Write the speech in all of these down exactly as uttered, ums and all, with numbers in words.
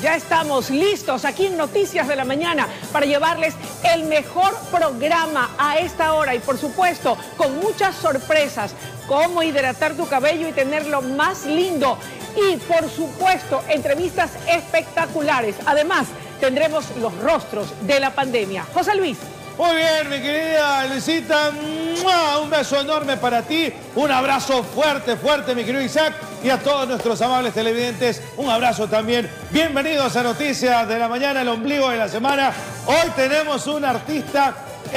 ya estamos listos aquí en Noticias de la Mañana para llevarles el mejor programa a esta hora y por supuesto con muchas sorpresas, cómo hidratar tu cabello y tenerlo más lindo y por supuesto entrevistas espectaculares. Además tendremos los rostros de la pandemia. José Luis. Muy bien, mi querida Luisita, ¡mua! Un beso enorme para ti, un abrazo fuerte, fuerte, mi querido Isaac, y a todos nuestros amables televidentes, un abrazo también. Bienvenidos a Noticias de la Mañana, el ombligo de la semana. Hoy tenemos una artista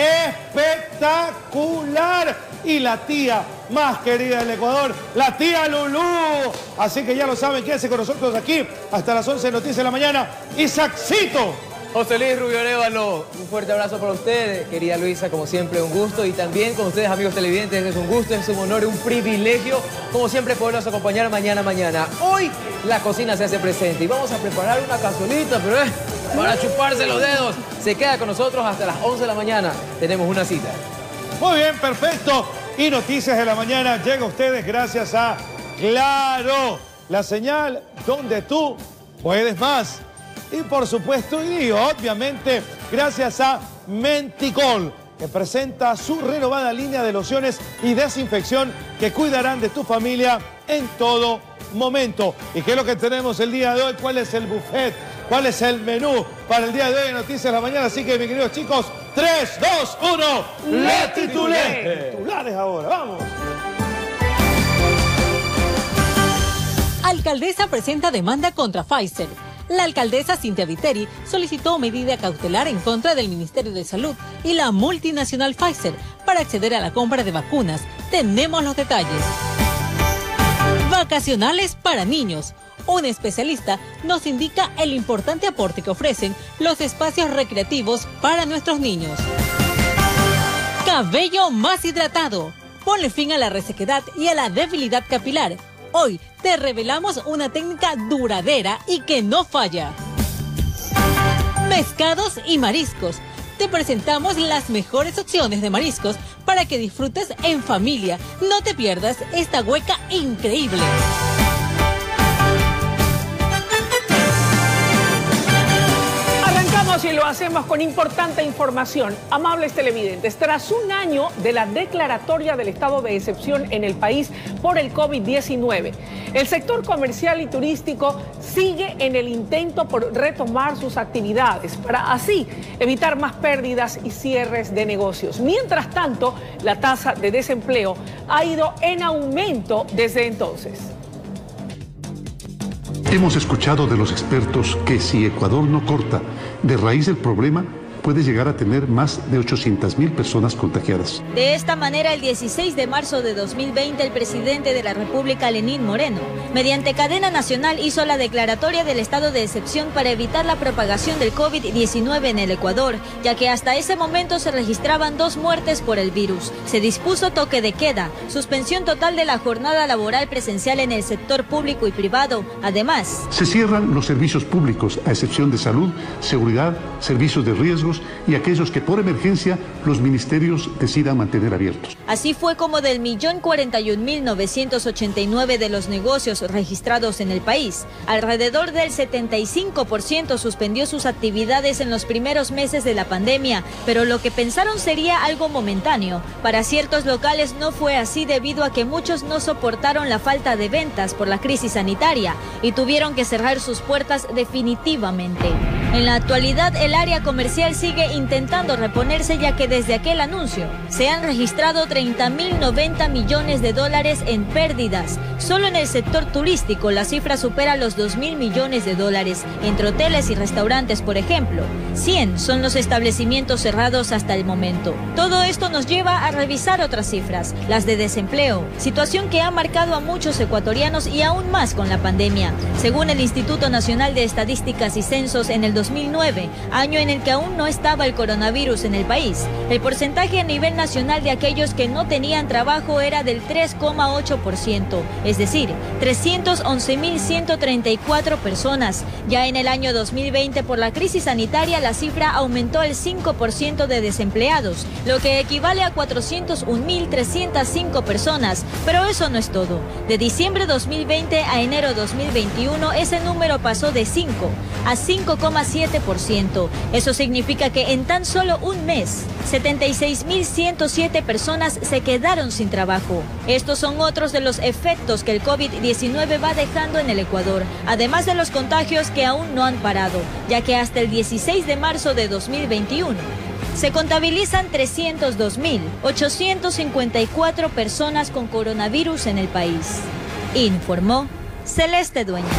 espectacular y la tía más querida del Ecuador, la tía Lulú. Así que ya lo saben, quédense con nosotros aquí hasta las once de Noticias de la Mañana. Isaaccito. José Luis Rubio Arévalo, un fuerte abrazo para ustedes, querida Luisa, como siempre un gusto, y también con ustedes, amigos televidentes, es un gusto, es un honor, un privilegio, como siempre, poderlos acompañar mañana, mañana. Hoy la cocina se hace presente y vamos a preparar una cazuelita, pero eh, para chuparse los dedos. Se queda con nosotros hasta las once de la mañana, tenemos una cita. Muy bien, perfecto. Y Noticias de la Mañana llega a ustedes gracias a Claro, la señal donde tú puedes más. Y por supuesto, y obviamente, gracias a Menticol, que presenta su renovada línea de lociones y desinfección que cuidarán de tu familia en todo momento. ¿Y qué es lo que tenemos el día de hoy? ¿Cuál es el buffet? ¿Cuál es el menú para el día de hoy en Noticias de la Mañana? Así que, mis queridos chicos, tres, dos, uno, ¡le titulé! Titulares ahora, vamos. Alcaldesa presenta demanda contra Pfizer. La alcaldesa Cintia Viteri solicitó medida cautelar en contra del Ministerio de Salud y la multinacional Pfizer para acceder a la compra de vacunas. Tenemos los detalles. Vacacionales para niños. Un especialista nos indica el importante aporte que ofrecen los espacios recreativos para nuestros niños. Cabello más hidratado. Ponle fin a la resequedad y a la debilidad capilar. Hoy te revelamos una técnica duradera y que no falla. Pescados y mariscos. Te presentamos las mejores opciones de mariscos para que disfrutes en familia. No te pierdas esta hueca increíble. Y lo hacemos con importante información. Amables televidentes, tras un año de la declaratoria del estado de excepción en el país por el COVID diecinueve, el sector comercial y turístico sigue en el intento por retomar sus actividades para así evitar más pérdidas y cierres de negocios. Mientras tanto, la tasa de desempleo ha ido en aumento desde entonces. Hemos escuchado de los expertos que si Ecuador no corta de raíz el problema, puede llegar a tener más de ochocientas mil personas contagiadas. De esta manera, el dieciséis de marzo de dos mil veinte, el presidente de la República, Lenín Moreno, mediante cadena nacional hizo la declaratoria del estado de excepción para evitar la propagación del COVID diecinueve en el Ecuador, ya que hasta ese momento se registraban dos muertes por el virus. Se dispuso toque de queda, suspensión total de la jornada laboral presencial en el sector público y privado. Además, se cierran los servicios públicos, a excepción de salud, seguridad, servicios de riesgo y aquellos que por emergencia los ministerios decidan mantener abiertos. Así fue como del millón cuarenta y un mil novecientos ochenta y nueve de los negocios registrados en el país, alrededor del setenta y cinco por ciento suspendió sus actividades en los primeros meses de la pandemia, pero lo que pensaron sería algo momentáneo. Para ciertos locales no fue así debido a que muchos no soportaron la falta de ventas por la crisis sanitaria y tuvieron que cerrar sus puertas definitivamente. En la actualidad, el área comercial sigue intentando reponerse, ya que desde aquel anuncio se han registrado treinta mil noventa millones de dólares en pérdidas. Solo en el sector turístico la cifra supera los dos mil millones de dólares. Entre hoteles y restaurantes, por ejemplo, cien son los establecimientos cerrados hasta el momento. Todo esto nos lleva a revisar otras cifras, las de desempleo, situación que ha marcado a muchos ecuatorianos y aún más con la pandemia. Según el Instituto Nacional de Estadísticas y Censos, en el dos mil nueve, año en el que aún no estaba el coronavirus en el país. El porcentaje a nivel nacional de aquellos que no tenían trabajo era del tres coma ocho por ciento, es decir, trescientos once mil ciento treinta y cuatro personas. Ya en el año dos mil veinte, por la crisis sanitaria, la cifra aumentó al cinco por ciento de desempleados, lo que equivale a cuatrocientos un mil trescientas cinco personas. Pero eso no es todo. De diciembre dos mil veinte a enero dos mil veintiuno, ese número pasó de cinco a cinco coma siete por ciento. Eso significa que en tan solo un mes, setenta y seis mil ciento siete personas se quedaron sin trabajo. Estos son otros de los efectos que el COVID diecinueve va dejando en el Ecuador, además de los contagios que aún no han parado, ya que hasta el dieciséis de marzo de dos mil veintiuno se contabilizan trescientos dos mil ochocientos cincuenta y cuatro personas con coronavirus en el país, informó Celeste Dueñas.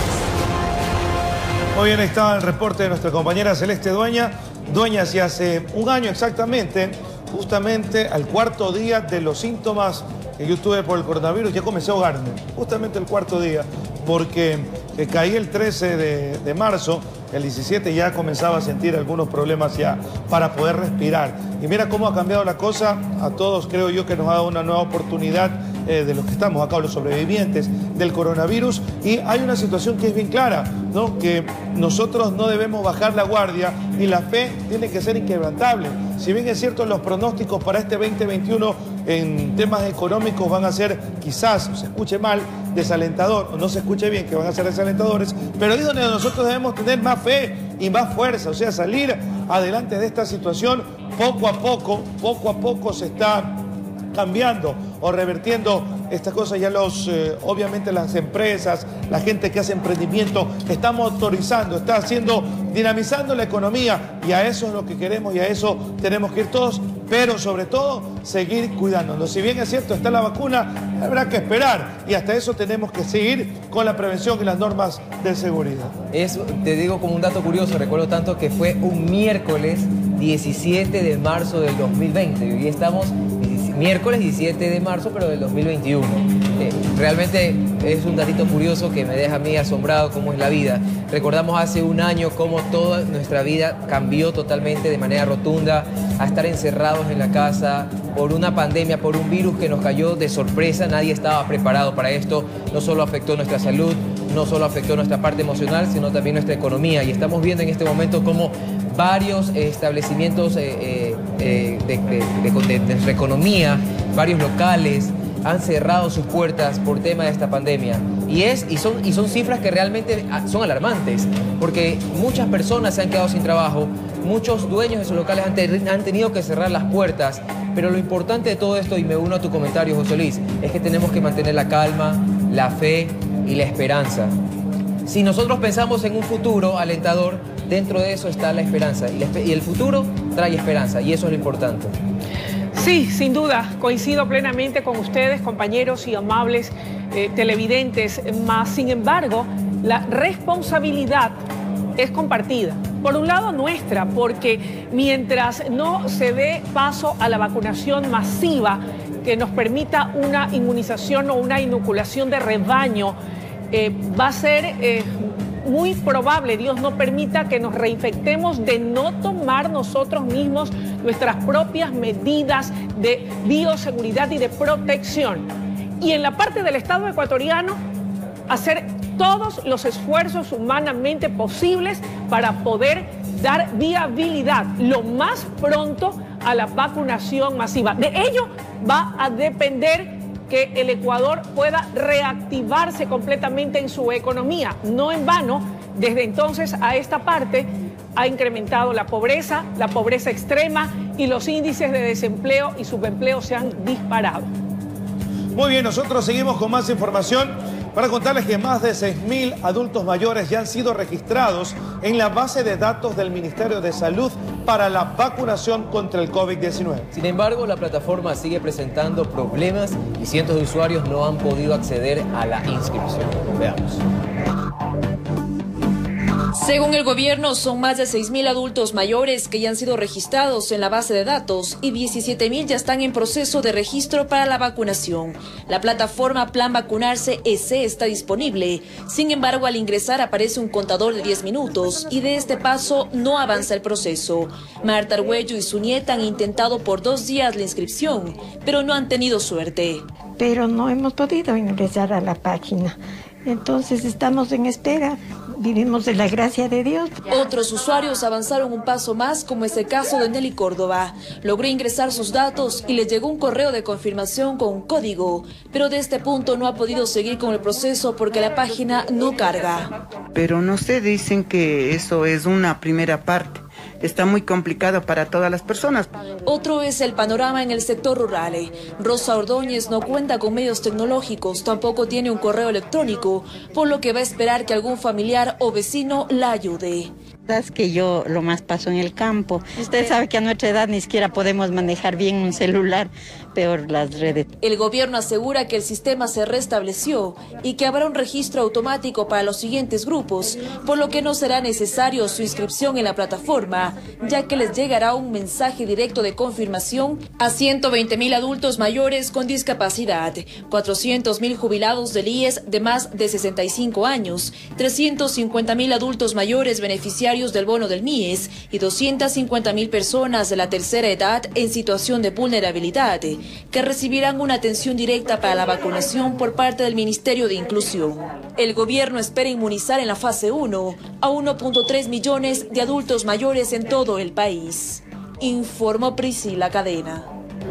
Muy bien, ahí estaba el reporte de nuestra compañera Celeste Dueña. Dueñas, y hace un año exactamente, justamente al cuarto día de los síntomas que yo tuve por el coronavirus, ya comencé a ahogarme, justamente el cuarto día, porque eh, caí el trece de marzo, el diecisiete ya comenzaba a sentir algunos problemas ya para poder respirar. Y mira cómo ha cambiado la cosa. A todos creo yo que nos ha dado una nueva oportunidad eh, de los que estamos acá, los sobrevivientes del coronavirus. Y hay una situación que es bien clara, ¿no? Que nosotros no debemos bajar la guardia y la fe tiene que ser inquebrantable. Si bien es cierto, los pronósticos para este veinte veintiuno en temas económicos van a ser, quizás se escuche mal, desalentador, o no se escuche bien, que van a ser desalentadores, pero ahí es donde nosotros debemos tener más fe y más fuerza, o sea, salir adelante de esta situación poco a poco, poco a poco se está cambiando o revertiendo estas cosas. Ya los, eh, obviamente las empresas, la gente que hace emprendimiento está motorizando, está haciendo, dinamizando la economía, y a eso es lo que queremos y a eso tenemos que ir todos, pero sobre todo seguir cuidándonos. Si bien es cierto, está la vacuna, habrá que esperar, y hasta eso tenemos que seguir con la prevención y las normas de seguridad. Eso te digo como un dato curioso, recuerdo tanto que fue un miércoles diecisiete de marzo del dos mil veinte, y hoy estamos miércoles diecisiete de marzo, pero del dos mil veintiuno. Eh, realmente es un datito curioso que me deja a mí asombrado cómo es la vida. Recordamos hace un año cómo toda nuestra vida cambió totalmente de manera rotunda, a estar encerrados en la casa por una pandemia, por un virus que nos cayó de sorpresa. Nadie estaba preparado para esto. No solo afectó nuestra salud, no solo afectó nuestra parte emocional, sino también nuestra economía. Y estamos viendo en este momento cómo varios establecimientos eh, eh, de, de, de, de, de nuestra economía, varios locales, han cerrado sus puertas por tema de esta pandemia. Y, es, y, son, y son cifras que realmente son alarmantes, porque muchas personas se han quedado sin trabajo, muchos dueños de sus locales han, te, han tenido que cerrar las puertas. Pero lo importante de todo esto, y me uno a tu comentario, José Luis, es que tenemos que mantener la calma, la fe y la esperanza. Si nosotros pensamos en un futuro alentador, dentro de eso está la esperanza. Y, la, y el futuro trae esperanza, y eso es lo importante. Sí, sin duda, coincido plenamente con ustedes, compañeros y amables eh, televidentes, más sin embargo, la responsabilidad es compartida. Por un lado nuestra, porque mientras no se dé paso a la vacunación masiva que nos permita una inmunización o una inoculación de rebaño, eh, va a ser eh, muy probable, Dios no permita, que nos reinfectemos de no tomar nosotros mismos nuestras propias medidas de bioseguridad y de protección. Y en la parte del Estado ecuatoriano, hacer todos los esfuerzos humanamente posibles para poder dar viabilidad lo más pronto a la vacunación masiva. De ello va a depender que el Ecuador pueda reactivarse completamente en su economía. No en vano, desde entonces a esta parte ha incrementado la pobreza, la pobreza extrema, y los índices de desempleo y subempleo se han disparado. Muy bien, nosotros seguimos con más información para contarles que más de seis mil adultos mayores ya han sido registrados en la base de datos del Ministerio de Salud para la vacunación contra el COVID diecinueve. Sin embargo, la plataforma sigue presentando problemas y cientos de usuarios no han podido acceder a la inscripción. Veamos. Según el gobierno, son más de seis mil adultos mayores que ya han sido registrados en la base de datos y diecisiete mil ya están en proceso de registro para la vacunación. La plataforma Plan Vacunarse E C está disponible. Sin embargo, al ingresar aparece un contador de diez minutos y de este paso no avanza el proceso. Marta Arguello y su nieta han intentado por dos días la inscripción, pero no han tenido suerte. Pero no hemos podido ingresar a la página. Entonces estamos en espera, vivimos de la gracia de Dios. Otros usuarios avanzaron un paso más, como es el caso de Nelly Córdoba. Logró ingresar sus datos y le llegó un correo de confirmación con un código, pero de este punto no ha podido seguir con el proceso porque la página no carga. Pero no sé, dicen que eso es una primera parte. Está muy complicado para todas las personas. Otro es el panorama en el sector rural. Rosa Ordóñez no cuenta con medios tecnológicos, tampoco tiene un correo electrónico, por lo que va a esperar que algún familiar o vecino la ayude. Es que yo lo más paso en el campo. Usted sabe que a nuestra edad ni siquiera podemos manejar bien un celular, peor las redes. El gobierno asegura que el sistema se restableció y que habrá un registro automático para los siguientes grupos, por lo que no será necesario su inscripción en la plataforma, ya que les llegará un mensaje directo de confirmación a ciento veinte mil adultos mayores con discapacidad, cuatrocientos mil jubilados del I E S de más de sesenta y cinco años, trescientos cincuenta mil adultos mayores beneficiarios del bono del M I E S y doscientas cincuenta mil personas de la tercera edad en situación de vulnerabilidad, que recibirán una atención directa para la vacunación por parte del Ministerio de Inclusión. El gobierno espera inmunizar en la fase uno a uno punto tres millones de adultos mayores en todo el país. Informó Priscila Cadena.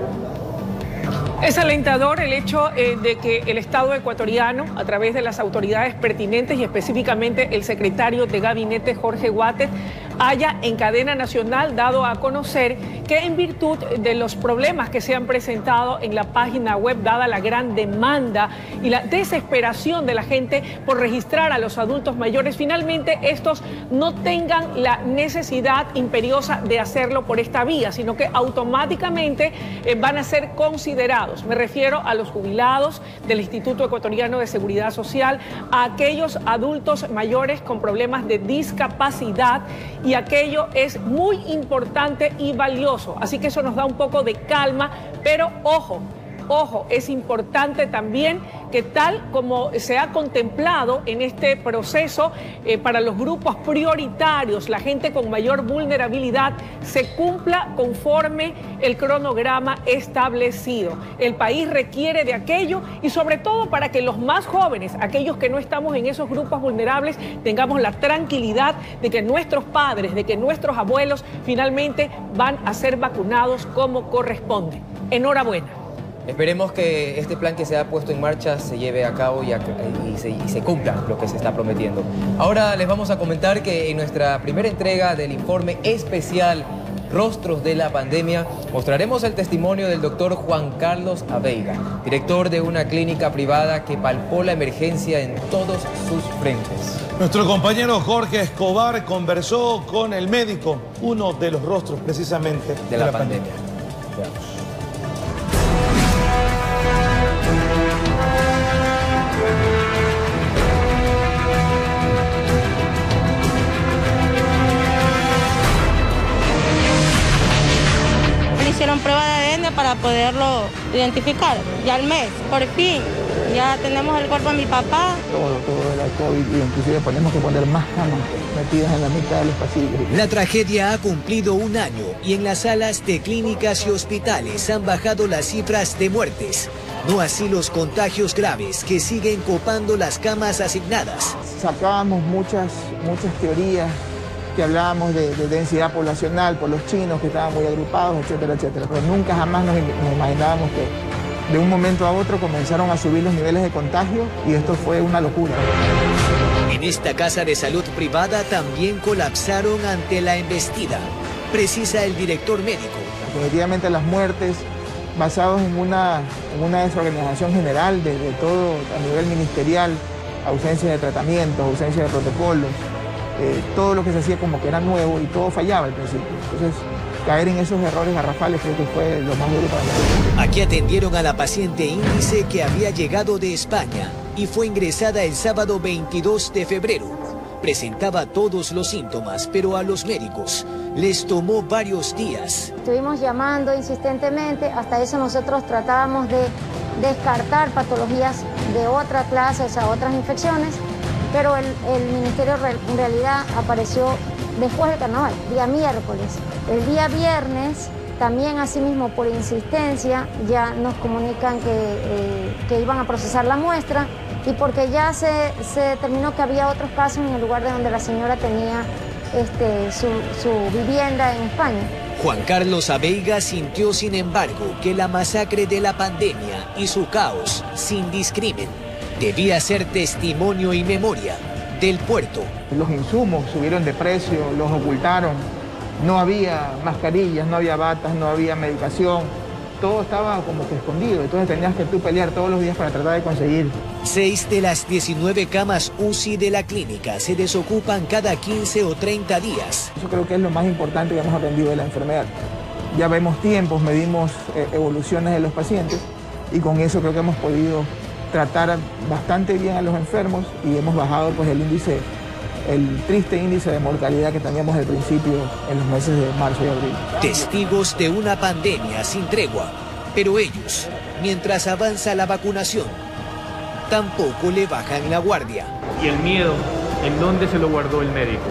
Es alentador el hecho eh, de que el Estado ecuatoriano, a través de las autoridades pertinentes y específicamente el secretario de Gabinete, Jorge Guatet, haya en cadena nacional dado a conocer que en virtud de los problemas que se han presentado en la página web, dada la gran demanda y la desesperación de la gente por registrar a los adultos mayores, finalmente estos no tengan la necesidad imperiosa de hacerlo por esta vía, sino que automáticamente eh, van a ser considerados. Me refiero a los jubilados del Instituto Ecuatoriano de Seguridad Social, a aquellos adultos mayores con problemas de discapacidad, y aquello es muy importante y valioso. Así que eso nos da un poco de calma, pero ojo, ojo, es importante también que tal como se ha contemplado en este proceso eh, para los grupos prioritarios, la gente con mayor vulnerabilidad, se cumpla conforme el cronograma establecido. El país requiere de aquello y sobre todo para que los más jóvenes, aquellos que no estamos en esos grupos vulnerables, tengamos la tranquilidad de que nuestros padres, de que nuestros abuelos finalmente van a ser vacunados como corresponde. Enhorabuena. Esperemos que este plan que se ha puesto en marcha se lleve a cabo y, a, y, se, y se cumpla lo que se está prometiendo. Ahora les vamos a comentar que en nuestra primera entrega del informe especial Rostros de la Pandemia, mostraremos el testimonio del doctor Juan Carlos Aveiga, director de una clínica privada que palpó la emergencia en todos sus frentes. Nuestro compañero Jorge Escobar conversó con el médico, uno de los rostros precisamente de, de la, la pandemia. pandemia. Veamos. Hicieron prueba de A D N para poderlo identificar. Ya al mes, por fin, ya tenemos el cuerpo de mi papá. Todo, todo era COVID y inclusive ponemos que poner más camas metidas en la mitad de los pasillos. La tragedia ha cumplido un año y en las salas de clínicas y hospitales han bajado las cifras de muertes. No así los contagios graves que siguen copando las camas asignadas. Sacábamos muchas, muchas teorías que hablábamos de, de densidad poblacional por los chinos que estaban muy agrupados, etcétera, etcétera. Pero nunca jamás nos, nos imaginábamos que de un momento a otro comenzaron a subir los niveles de contagio y esto fue una locura. En esta casa de salud privada también colapsaron ante la embestida, precisa el director médico. Definitivamente las muertes basadas en una, en una desorganización general de, de todo a nivel ministerial, ausencia de tratamientos, ausencia de protocolos. Eh, todo lo que se hacía como que era nuevo y todo fallaba al principio. Entonces, caer en esos errores garrafales creo que fue lo más duro para nosotros. Aquí atendieron a la paciente índice que había llegado de España y fue ingresada el sábado veintidós de febrero. presentaba todos los síntomas, pero a los médicos les tomó varios días. Estuvimos llamando insistentemente, hasta eso nosotros tratábamos de descartar patologías de otra clase, o sea, otras infecciones, pero el, el ministerio en realidad apareció después del carnaval, día miércoles. El día viernes, también asimismo por insistencia, ya nos comunican que, eh, que iban a procesar la muestra y porque ya se, se determinó que había otros casos en el lugar de donde la señora tenía este, su, su vivienda en España. Juan Carlos Abeiga sintió, sin embargo, que la masacre de la pandemia y su caos sin discrimen debía ser testimonio y memoria del puerto. Los insumos subieron de precio, los ocultaron, no había mascarillas, no había batas, no había medicación, todo estaba como que escondido, entonces tenías que tú pelear todos los días para tratar de conseguir. Seis de las diecinueve camas U C I de la clínica se desocupan cada quince o treinta días. Eso creo que es lo más importante que hemos aprendido de la enfermedad. Ya vemos tiempos, medimos eh, evoluciones de los pacientes y con eso creo que hemos podido tratar bastante bien a los enfermos y hemos bajado pues el índice, el triste índice de mortalidad que teníamos al principio en los meses de marzo y abril. Testigos de una pandemia sin tregua, pero ellos, mientras avanza la vacunación, tampoco le bajan la guardia. ¿Y el miedo, en dónde se lo guardó el médico?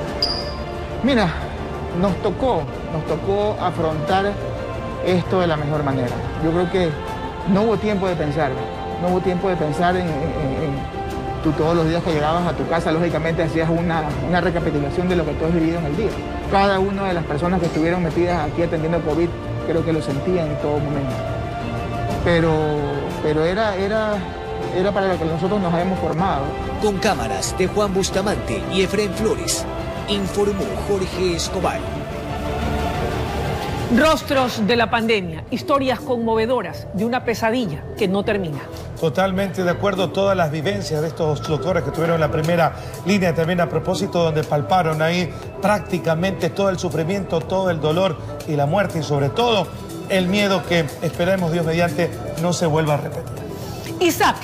Mira, nos tocó, nos tocó afrontar esto de la mejor manera. Yo creo que no hubo tiempo de pensar. No hubo tiempo de pensar en, en, en tú todos los días que llegabas a tu casa, lógicamente hacías una, una recapitulación de lo que tú has vivido en el día. Cada una de las personas que estuvieron metidas aquí atendiendo COVID, creo que lo sentían en todo momento. Pero, pero era, era, era para lo que nosotros nos habíamos formado. Con cámaras de Juan Bustamante y Efraín Flores, informó Jorge Escobar. Rostros de la pandemia, historias conmovedoras de una pesadilla que no termina. Totalmente de acuerdo, todas las vivencias de estos doctores que estuvieron en la primera línea, también a propósito donde palparon ahí prácticamente todo el sufrimiento, todo el dolor y la muerte y sobre todo el miedo que esperemos Dios mediante no se vuelva a repetir. Isaac,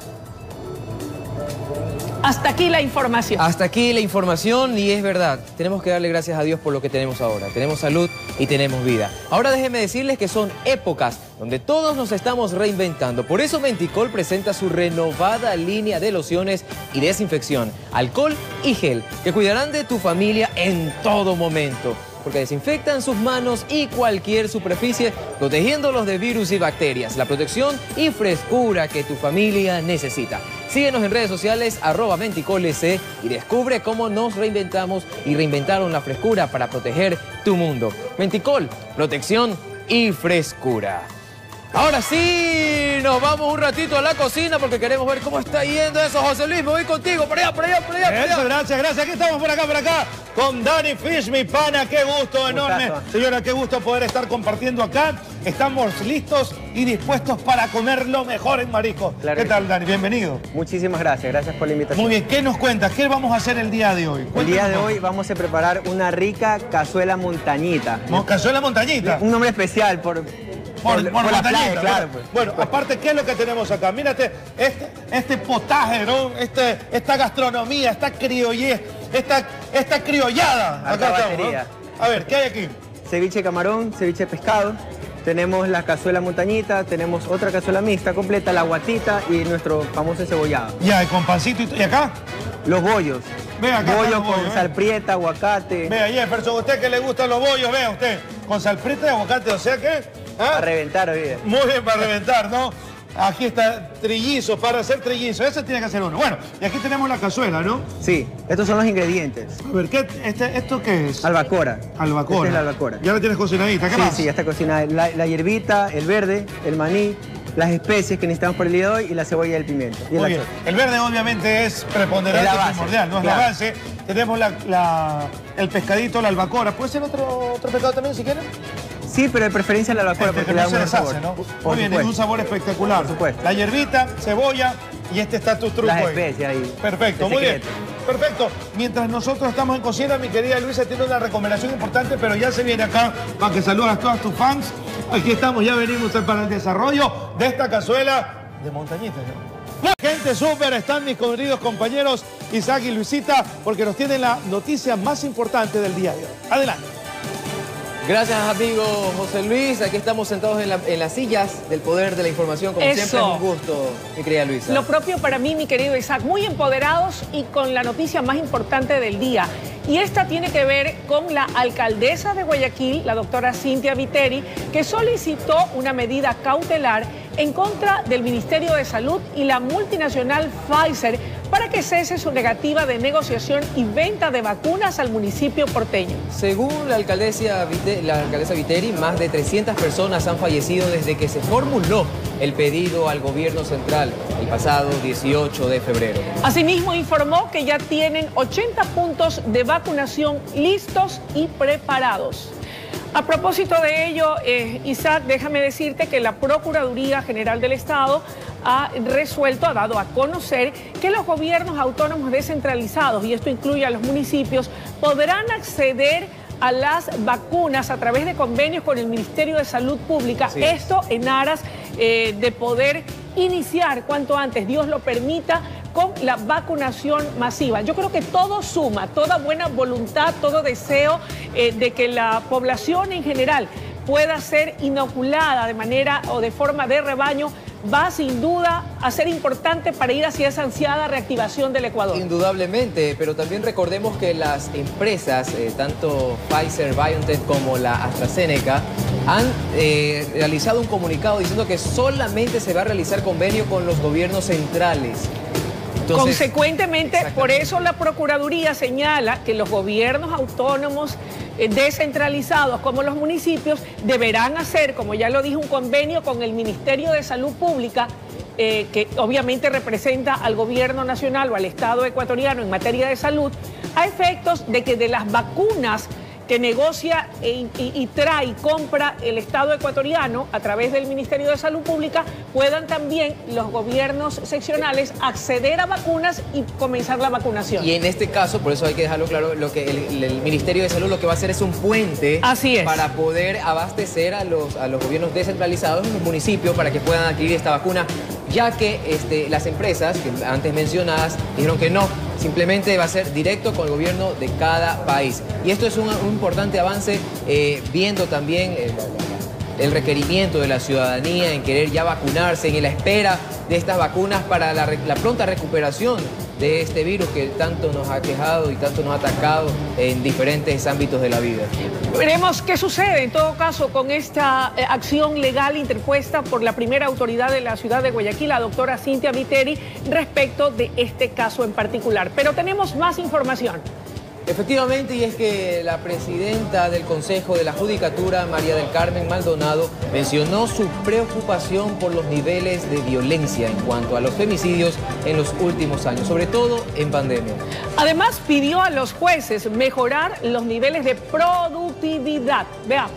hasta aquí la información. Hasta aquí la información y es verdad, tenemos que darle gracias a Dios por lo que tenemos ahora. Tenemos salud y tenemos vida. Ahora déjenme decirles que son épocas donde todos nos estamos reinventando. Por eso Menticol presenta su renovada línea de lociones y desinfección, alcohol y gel, que cuidarán de tu familia en todo momento. Porque desinfectan sus manos y cualquier superficie, protegiéndolos de virus y bacterias. La protección y frescura que tu familia necesita. Síguenos en redes sociales, arroba MenticolEC, y descubre cómo nos reinventamos y reinventaron la frescura para proteger tu mundo. Menticol, protección y frescura. Ahora sí, nos vamos un ratito a la cocina porque queremos ver cómo está yendo eso. José Luis, me voy contigo, por allá, por allá, por allá. Por allá. Eso, gracias, gracias. Aquí estamos, por acá, por acá, con Danny Fish, mi pana. Qué gusto enorme. Gustazo. Señora, qué gusto poder estar compartiendo acá. Estamos listos y dispuestos para comer lo mejor en marisco. Claro. ¿Qué tal, Dani? Bienvenido. Muchísimas gracias, gracias por la invitación. Muy bien, ¿qué nos cuentas? ¿Qué vamos a hacer el día de hoy? Cuéntanos. El día de hoy vamos a preparar una rica cazuela montañita. ¿Cazuela montañita? Un nombre especial por... Por, por, por la playa, claro, pues. Bueno, aparte, ¿qué es lo que tenemos acá? Mírate, este, este potaje, ¿no? Este, esta gastronomía, esta criollez, esta, esta criollada. Acá estamos, ¿no? A ver, ¿qué hay aquí? Ceviche de camarón, ceviche de pescado. Tenemos la cazuela montañita, tenemos otra cazuela mixta completa, la guatita y nuestro famoso cebollado. Ya, y con pancito y, ¿y acá? Los bollos. Vea acá. Bollos con bollos, sal prieta, aguacate. Vea, Jefferson, usted que le gustan los bollos, vea usted, con sal prieta y aguacate, o sea que... ¿Ah? Para reventar, oye. Muy bien, para reventar, ¿no? Aquí está trillizo, para hacer trillizo. Ese tiene que hacer uno. Bueno, y aquí tenemos la cazuela, ¿no? Sí, estos son los ingredientes. A ver, ¿qué, este, ¿esto qué es? Albacora. Albacora. Esta es la albacora. Ya la tienes cocinadita, ¿qué sí, más? Sí, ya está cocinada. La, la hierbita, el verde, el maní, las especies que necesitamos para el día de hoy y la cebolla y el pimiento. Y Muy bien. El verde obviamente es preponderante, es primordial, no es claro. La base. Tenemos la, la, el pescadito, la albacora. ¿Puede ser otro, otro pescado también si quieren? Sí, pero de preferencia la albacora porque le da un sabor. ¿No? Muy bien, es un sabor espectacular. Por supuesto. La hierbita, cebolla y este está tu truco. Las especies ahí. Perfecto, muy bien. Perfecto. Mientras nosotros estamos en cocina, mi querida Luisa tiene una recomendación importante, pero ya se viene acá para que saludas a todas tus fans. Aquí estamos, ya venimos para el desarrollo de esta cazuela de montañita. ¿No? La gente súper, están mis queridos compañeros Isaac y Luisita, porque nos tienen la noticia más importante del día de hoy. Adelante. Gracias, amigo José Luis. Aquí estamos sentados en, la, en las sillas del poder de la información. Como Eso. siempre, es un gusto, mi querida Luisa. Lo propio para mí, mi querido Isaac. Muy empoderados y con la noticia más importante del día. Y esta tiene que ver con la alcaldesa de Guayaquil, la doctora Cynthia Viteri, que solicitó una medida cautelar en contra del Ministerio de Salud y la multinacional Pfizer para que cese su negativa de negociación y venta de vacunas al municipio porteño. Según la alcaldesa, la alcaldesa Viteri, más de trescientas personas han fallecido desde que se formuló el pedido al gobierno central el pasado dieciocho de febrero. Asimismo, informó que ya tienen ochenta puntos de vacunación listos y preparados. A propósito de ello, eh, Isaac, déjame decirte que la Procuraduría General del Estado ha resuelto, ha dado a conocer que los gobiernos autónomos descentralizados, y esto incluye a los municipios, podrán acceder a las vacunas a través de convenios con el Ministerio de Salud Pública. Sí. Esto en aras eh, de poder iniciar cuanto antes, Dios lo permita, con la vacunación masiva. Yo creo que todo suma, toda buena voluntad, todo deseo eh, de que la población en general pueda ser inoculada de manera o de forma de rebaño, va sin duda a ser importante para ir hacia esa ansiada reactivación del Ecuador. Indudablemente, pero también recordemos que las empresas, eh, tanto Pfizer, BioNTech como la AstraZeneca, han eh, realizado un comunicado diciendo que solamente se va a realizar convenio con los gobiernos centrales. Entonces, consecuentemente, por eso la Procuraduría señala que los gobiernos autónomos eh, descentralizados como los municipios deberán hacer, como ya lo dijo, un convenio con el Ministerio de Salud Pública, eh, que obviamente representa al gobierno nacional o al Estado ecuatoriano en materia de salud, a efectos de que de las vacunas que negocia y, y, y trae y compra el Estado ecuatoriano a través del Ministerio de Salud Pública, puedan también los gobiernos seccionales acceder a vacunas y comenzar la vacunación. Y en este caso, por eso hay que dejarlo claro, lo que el, el Ministerio de Salud lo que va a hacer es un puente. Así es. Para poder abastecer a los, a los gobiernos descentralizados en los municipios para que puedan adquirir esta vacuna, ya que este, las empresas que antes mencionadas dijeron que no, simplemente va a ser directo con el gobierno de cada país. Y esto es un, un importante avance, eh, viendo también el, el requerimiento de la ciudadanía en querer ya vacunarse, en la espera de estas vacunas para la, la pronta recuperación de este virus que tanto nos ha quejado y tanto nos ha atacado en diferentes ámbitos de la vida. Veremos qué sucede en todo caso con esta eh, acción legal interpuesta por la primera autoridad de la ciudad de Guayaquil, la doctora Cynthia Viteri, respecto de este caso en particular. Pero tenemos más información. Efectivamente, y es que la presidenta del Consejo de la Judicatura, María del Carmen Maldonado, mencionó su preocupación por los niveles de violencia en cuanto a los femicidios en los últimos años, sobre todo en pandemia. Además, pidió a los jueces mejorar los niveles de productividad. Veamos.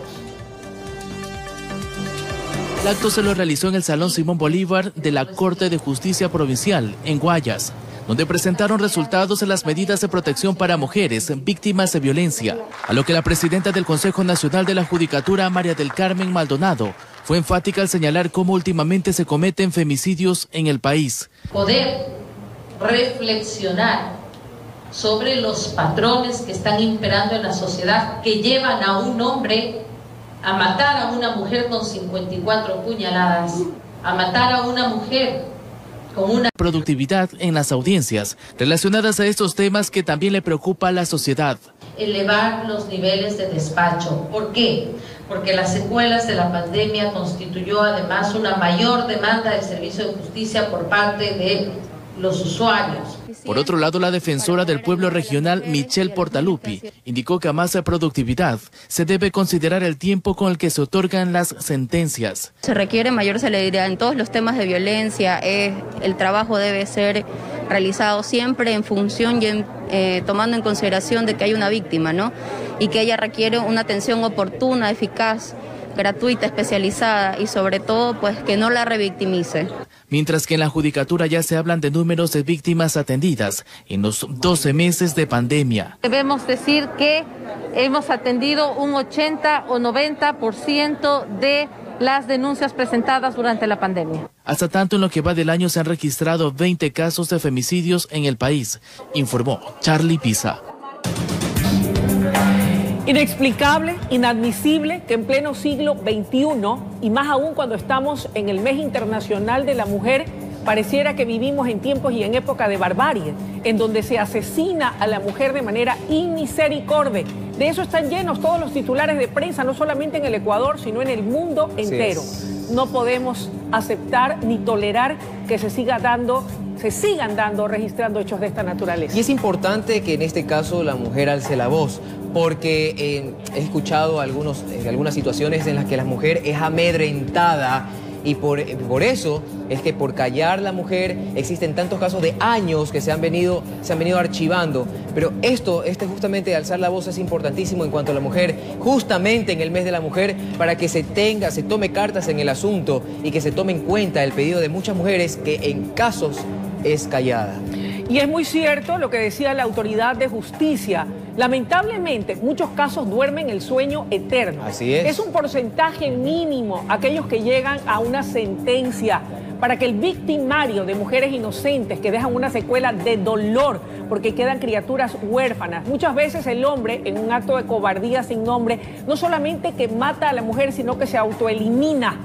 El acto se lo realizó en el Salón Simón Bolívar de la Corte de Justicia Provincial, en Guayas, donde presentaron resultados en las medidas de protección para mujeres víctimas de violencia, a lo que la presidenta del Consejo Nacional de la Judicatura, María del Carmen Maldonado, fue enfática al señalar cómo últimamente se cometen femicidios en el país. Poder reflexionar sobre los patrones que están imperando en la sociedad, que llevan a un hombre a matar a una mujer con cincuenta y cuatro puñaladas, a matar a una mujer con una productividad en las audiencias relacionadas a estos temas que también le preocupa a la sociedad. Elevar los niveles de despacho. ¿Por qué? Porque las secuelas de la pandemia constituyó además una mayor demanda del servicio de justicia por parte de los usuarios. Por otro lado, la defensora del pueblo regional, Michelle Portaluppi, indicó que a más productividad se debe considerar el tiempo con el que se otorgan las sentencias. Se requiere mayor celeridad en todos los temas de violencia. Eh, el trabajo debe ser realizado siempre en función y en, eh, tomando en consideración de que hay una víctima, ¿no? Y que ella requiere una atención oportuna, eficaz, gratuita, especializada y sobre todo pues que no la revictimice. Mientras que en la Judicatura ya se hablan de números de víctimas atendidas en los doce meses de pandemia. Debemos decir que hemos atendido un ochenta o noventa por ciento de las denuncias presentadas durante la pandemia. Hasta tanto, en lo que va del año se han registrado veinte casos de femicidios en el país, informó Charlie Pisa. Inexplicable, inadmisible que en pleno siglo veintiuno, y más aún cuando estamos en el Mes Internacional de la Mujer, pareciera que vivimos en tiempos y en época de barbarie, en donde se asesina a la mujer de manera inmisericordia. De eso están llenos todos los titulares de prensa, no solamente en el Ecuador, sino en el mundo entero. No podemos aceptar ni tolerar que se siga dando, se sigan dando, registrando hechos de esta naturaleza. Y es importante que en este caso la mujer alce la voz, porque eh, he escuchado algunos, eh, algunas situaciones en las que la mujer es amedrentada. Y por, por eso es que por callar la mujer existen tantos casos de años que se han venido, se han venido archivando. Pero esto, este justamente de alzar la voz es importantísimo en cuanto a la mujer, justamente en el mes de la mujer, para que se tenga, se tome cartas en el asunto y que se tome en cuenta el pedido de muchas mujeres que en casos es callada. Y es muy cierto lo que decía la autoridad de justicia. Lamentablemente, muchos casos duermen el sueño eterno. Así es. Es un porcentaje mínimo aquellos que llegan a una sentencia para que el victimario de mujeres inocentes que dejan una secuela de dolor porque quedan criaturas huérfanas. Muchas veces el hombre, en un acto de cobardía sin nombre, no solamente que mata a la mujer, sino que se autoelimina.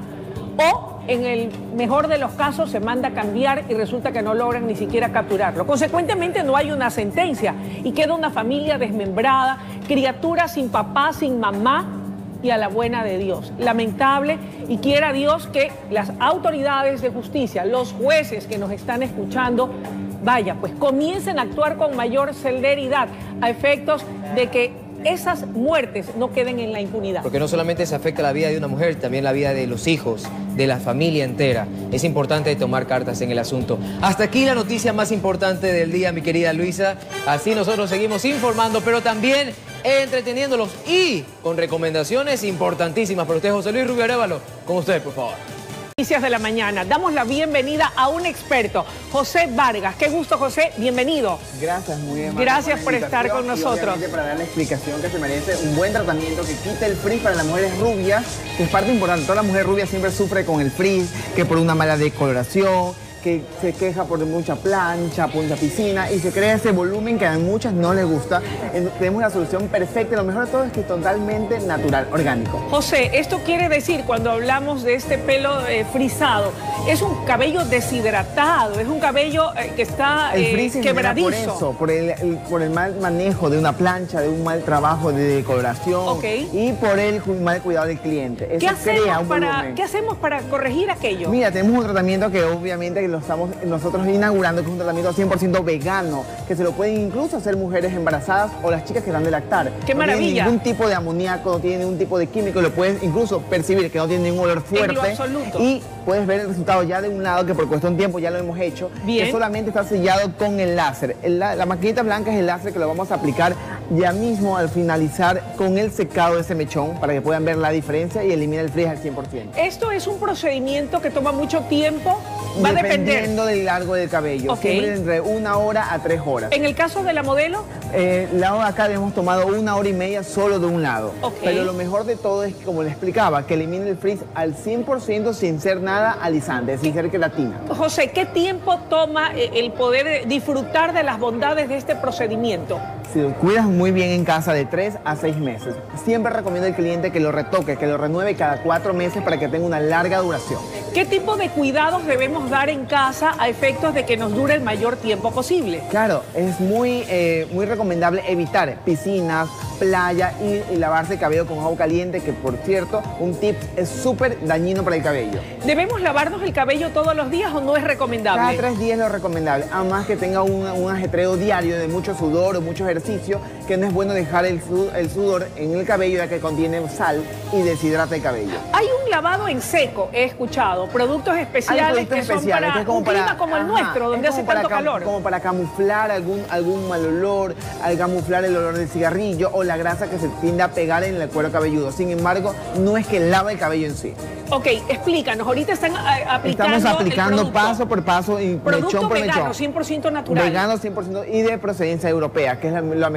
O, en el mejor de los casos, se manda a cambiar y resulta que no logran ni siquiera capturarlo. Consecuentemente, no hay una sentencia y queda una familia desmembrada, criaturas sin papá, sin mamá y a la buena de Dios. Lamentable, y quiera Dios que las autoridades de justicia, los jueces que nos están escuchando, vaya, pues comiencen a actuar con mayor celeridad a efectos de que esas muertes no queden en la impunidad. Porque no solamente se afecta la vida de una mujer, también la vida de los hijos, de la familia entera. Es importante tomar cartas en el asunto. Hasta aquí la noticia más importante del día, mi querida Luisa. Así nosotros seguimos informando, pero también entreteniéndolos y con recomendaciones importantísimas. Para usted, José Luis Rubio Arévalo, con usted, por favor. Noticias de la mañana. Damos la bienvenida a un experto, José Vargas. Qué gusto, José. Bienvenido. Gracias, muy bien. Gracias por estar con nosotros. Y para dar la explicación que se merece, un buen tratamiento que quita el frizz para las mujeres rubias, que es parte importante. Toda la mujer rubia siempre sufre con el frizz, que por una mala decoloración, que se queja por mucha plancha, por mucha piscina y se crea ese volumen que a muchas no les gusta. Tenemos la solución perfecta y lo mejor de todo es que es totalmente natural, orgánico. José, esto quiere decir, cuando hablamos de este pelo eh, frisado, es un cabello deshidratado, es un cabello eh, que está eh, el frizz se quebradizo. Por eso, por el, el, por el mal manejo de una plancha, de un mal trabajo de decoloración, okay, y por el mal cuidado del cliente. Eso ¿Qué hacemos, crea un para, volumen. ¿Qué hacemos para corregir aquello? Mira, tenemos un tratamiento que obviamente lo estamos nosotros inaugurando, que es un tratamiento cien por ciento vegano, que se lo pueden incluso hacer mujeres embarazadas o las chicas que están de lactar. ¡Qué no maravilla! No tiene ningún tipo de amoníaco, no tiene ningún tipo de químico, lo puedes incluso percibir que no tiene ningún olor fuerte. En lo absoluto. Y puedes ver el resultado ya de un lado, que por cuestión de tiempo ya lo hemos hecho, Bien. que solamente está sellado con el láser. El, la, la maquinita blanca es el láser que lo vamos a aplicar ya mismo al finalizar con el secado de ese mechón, para que puedan ver la diferencia y elimina el frizz al cien por ciento. ¿Esto es un procedimiento que toma mucho tiempo? Va a depender. Dependiendo del largo del cabello, okay, siempre entre una hora a tres horas. ¿En el caso de la modelo? Eh, la acá hemos tomado una hora y media solo de un lado. Okay. Pero lo mejor de todo es que, como le explicaba, que elimina el frizz al cien por ciento sin ser nada alisante, sin ser queratina. José, ¿qué tiempo toma el poder disfrutar de las bondades de este procedimiento? Si lo cuidas muy bien en casa, de tres a seis meses. Siempre recomiendo al cliente que lo retoque, que lo renueve cada cuatro meses para que tenga una larga duración. ¿Qué tipo de cuidados debemos dar en casa a efectos de que nos dure el mayor tiempo posible? Claro, es muy, eh, muy recomendable evitar piscinas, playa y, y lavarse el cabello con agua caliente, que por cierto, un tip, es súper dañino para el cabello. ¿Debemos lavarnos el cabello todos los días o no es recomendable? Cada tres días es lo recomendable, además que tenga un, un ajetreo diario de mucho sudor o mucho ejercicio, que no es bueno dejar el, sud, el sudor en el cabello, ya que contiene sal y deshidrata el cabello. Hay un lavado en seco, he escuchado, productos especiales productos que especiales, son para que es como un para, clima como ajá, el nuestro, donde hace tanto calor. Como para camuflar algún, algún mal olor, al camuflar el olor del cigarrillo o la grasa que se tiende a pegar en el cuero cabelludo. Sin embargo, no es que lava el cabello en sí. Ok, explícanos, ahorita están aplicando Estamos aplicando paso por paso y producto mechón por vegano, mechón. cien por ciento natural. Vegano cien por ciento y de procedencia europea, que es la, la mejor parte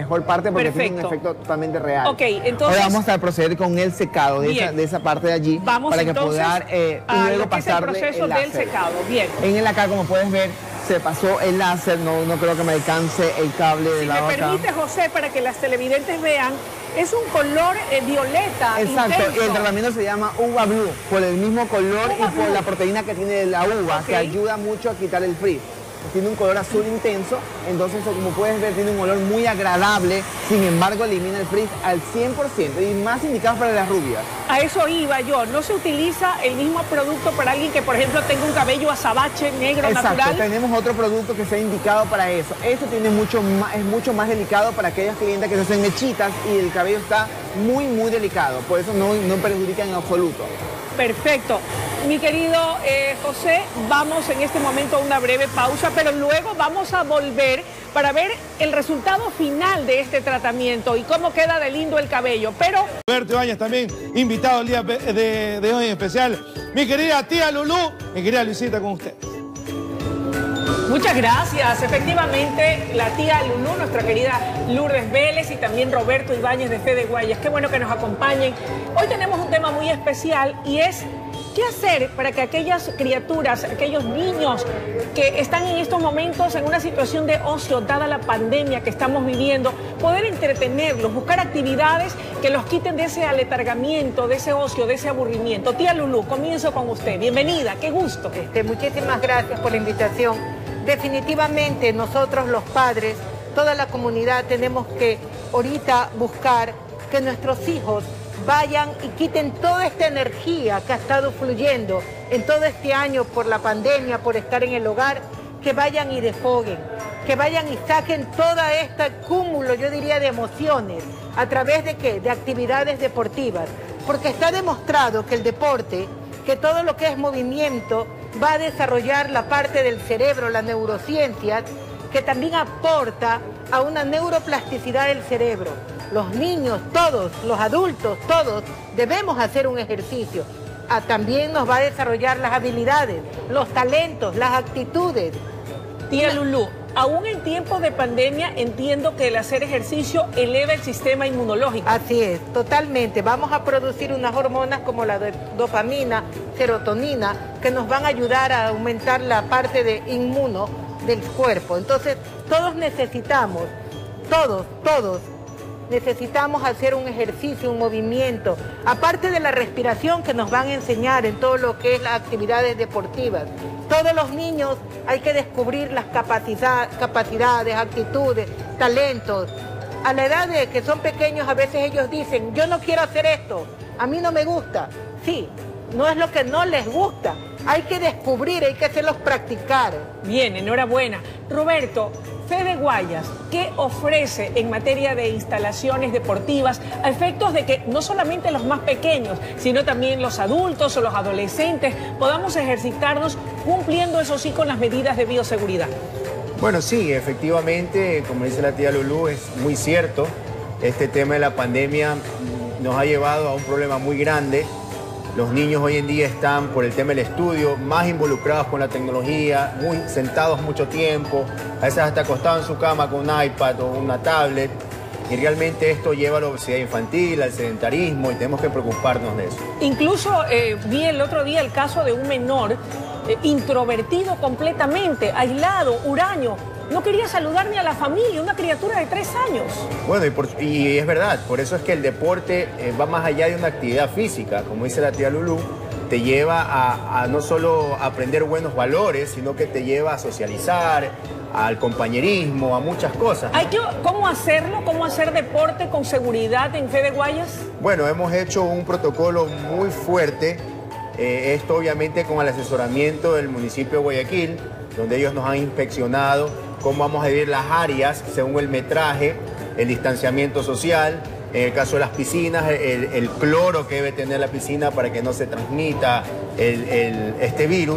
parte porque Perfecto. tiene un efecto totalmente real. Ok, entonces... Ahora vamos a proceder con el secado de, esa, de esa parte de allí. Vamos para que entonces poder eh, a luego lo que es el pasarle proceso el del láser. secado. Bien. En el acá, como puedes ver, se pasó el láser. No, no creo que me alcance el cable de Si lado me acá. permite, José, para que las televidentes vean, es un color eh, violeta. Exacto, intenso. y el tratamiento se llama uva blue, por el mismo color Uva y por blue. la proteína que tiene la uva, Ok. que ayuda mucho a quitar el frizz. Tiene un color azul intenso, entonces como puedes ver tiene un olor muy agradable, sin embargo elimina el frizz al cien por ciento y más indicado para las rubias. A eso iba yo. ¿No se utiliza el mismo producto para alguien que, por ejemplo, tenga un cabello azabache negro Exacto, natural? tenemos otro producto que sea indicado para eso. Este tiene mucho más, es mucho más delicado para aquellas clientes que se hacen mechitas y el cabello está muy, muy delicado. Por eso no, no perjudica en absoluto. Perfecto. Mi querido eh, José, vamos en este momento a una breve pausa, pero luego vamos a volver para ver el resultado final de este tratamiento y cómo queda de lindo el cabello. Pero... Roberto Ibáñez también invitado el día de, de hoy en especial. Mi querida tía Lulú, mi querida Luisita, con usted. Muchas gracias. Efectivamente, la tía Lulú, nuestra querida Lourdes Vélez y también Roberto Ibáñez de Fede Guayas. Qué bueno que nos acompañen. Hoy tenemos un tema muy especial y es ¿qué hacer para que aquellas criaturas, aquellos niños que están en estos momentos en una situación de ocio, dada la pandemia que estamos viviendo, poder entretenerlos, buscar actividades que los quiten de ese aletargamiento, de ese ocio, de ese aburrimiento? Tía Lulú, comienzo con usted. Bienvenida, qué gusto. Este, muchísimas gracias por la invitación. Definitivamente nosotros los padres, toda la comunidad, tenemos que ahorita buscar que nuestros hijos vayan y quiten toda esta energía que ha estado fluyendo en todo este año por la pandemia, por estar en el hogar, que vayan y desfoguen, que vayan y saquen toda esta cúmulo, yo diría, de emociones, ¿a través de qué? De actividades deportivas, porque está demostrado que el deporte, que todo lo que es movimiento, va a desarrollar la parte del cerebro, la neurociencia, que también aporta a una neuroplasticidad del cerebro. Los niños, todos, los adultos, todos, debemos hacer un ejercicio. Ah, también nos va a desarrollar las habilidades, los talentos, las actitudes. Tía Lulú, aún en tiempos de pandemia entiendo que el hacer ejercicio eleva el sistema inmunológico. Así es, totalmente. Vamos a producir unas hormonas como la de dopamina, serotonina, que nos van a ayudar a aumentar la parte de inmuno del cuerpo. Entonces, todos necesitamos, todos, todos, necesitamos hacer un ejercicio, un movimiento, aparte de la respiración que nos van a enseñar en todo lo que es las actividades deportivas. Todos los niños hay que descubrir las capacidad, capacidades, actitudes, talentos. A la edad de que son pequeños, a veces ellos dicen, yo no quiero hacer esto, a mí no me gusta. Sí, no es lo que no les gusta. Hay que descubrir, hay que hacerlos practicar. Bien, enhorabuena. Roberto, Fede Guayas, ¿qué ofrece en materia de instalaciones deportivas a efectos de que no solamente los más pequeños, sino también los adultos o los adolescentes podamos ejercitarnos cumpliendo, eso sí, con las medidas de bioseguridad? Bueno, sí, efectivamente, como dice la tía Lulú, es muy cierto. Este tema de la pandemia nos ha llevado a un problema muy grande. Los niños hoy en día están, por el tema del estudio, más involucrados con la tecnología, muy sentados mucho tiempo, a veces hasta acostados en su cama con un iPad o una tablet. Y realmente esto lleva a la obesidad infantil, al sedentarismo, y tenemos que preocuparnos de eso. Incluso eh, vi el otro día el caso de un menor eh, introvertido completamente, aislado, huraño. No quería saludar ni a la familia, una criatura de tres años. Bueno, y, por, y es verdad, por eso es que el deporte eh, va más allá de una actividad física, como dice la tía Lulú, te lleva a, a no solo aprender buenos valores, sino que te lleva a socializar, al compañerismo, a muchas cosas. ¿Hay que, ¿Cómo hacerlo? ¿Cómo hacer deporte con seguridad en Fede Guayas? Bueno, hemos hecho un protocolo muy fuerte, eh, esto obviamente con el asesoramiento del municipio de Guayaquil, donde ellos nos han inspeccionado cómo vamos a vivir las áreas según el metraje, el distanciamiento social, en el caso de las piscinas, el, el cloro que debe tener la piscina para que no se transmita el, el, este virus.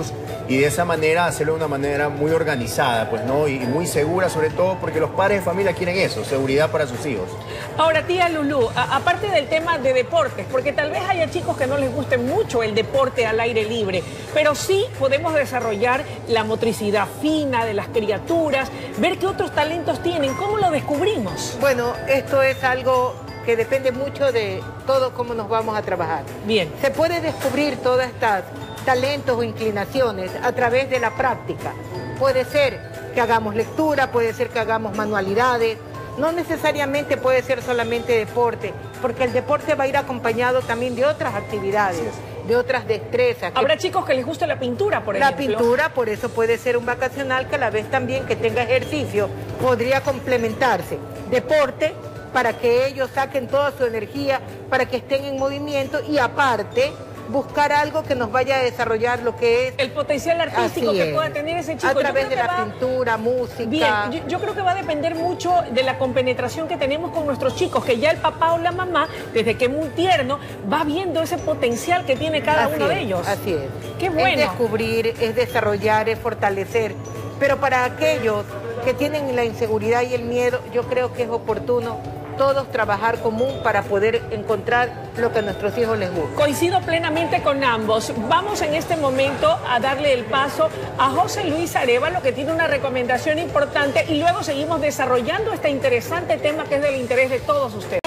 y de esa manera hacerlo de una manera muy organizada, pues, ¿no? Y, y muy segura, sobre todo porque los padres de familia quieren eso, seguridad para sus hijos. Ahora, tía Lulú, a, aparte del tema de deportes, porque tal vez haya chicos que no les guste mucho el deporte al aire libre, pero sí podemos desarrollar la motricidad fina de las criaturas, ver qué otros talentos tienen, ¿cómo lo descubrimos? Bueno, esto es algo que depende mucho de todo cómo nos vamos a trabajar. Bien. Se puede descubrir todas estas talentos o inclinaciones a través de la práctica. Puede ser que hagamos lectura, puede ser que hagamos manualidades, no necesariamente puede ser solamente deporte, porque el deporte va a ir acompañado también de otras actividades, de otras destrezas. Habrá chicos que les guste la pintura, por ejemplo. La pintura, por eso puede ser un vacacional que a la vez también que tenga ejercicio, podría complementarse. Deporte, para que ellos saquen toda su energía, para que estén en movimiento y aparte buscar algo que nos vaya a desarrollar lo que es el potencial artístico que pueda tener ese chico. A través de la va... pintura, música. Bien, yo, yo creo que va a depender mucho de la compenetración que tenemos con nuestros chicos, que ya el papá o la mamá, desde que es muy tierno, va viendo ese potencial que tiene cada así uno es, de ellos. Así es. Qué bueno. Es descubrir, es desarrollar, es fortalecer. Pero para aquellos que tienen la inseguridad y el miedo, yo creo que es oportuno todos trabajar común para poder encontrar lo que a nuestros hijos les gusta. Coincido plenamente con ambos. Vamos en este momento a darle el paso a José Luis Arévalo, que tiene una recomendación importante, y luego seguimos desarrollando este interesante tema que es del interés de todos ustedes.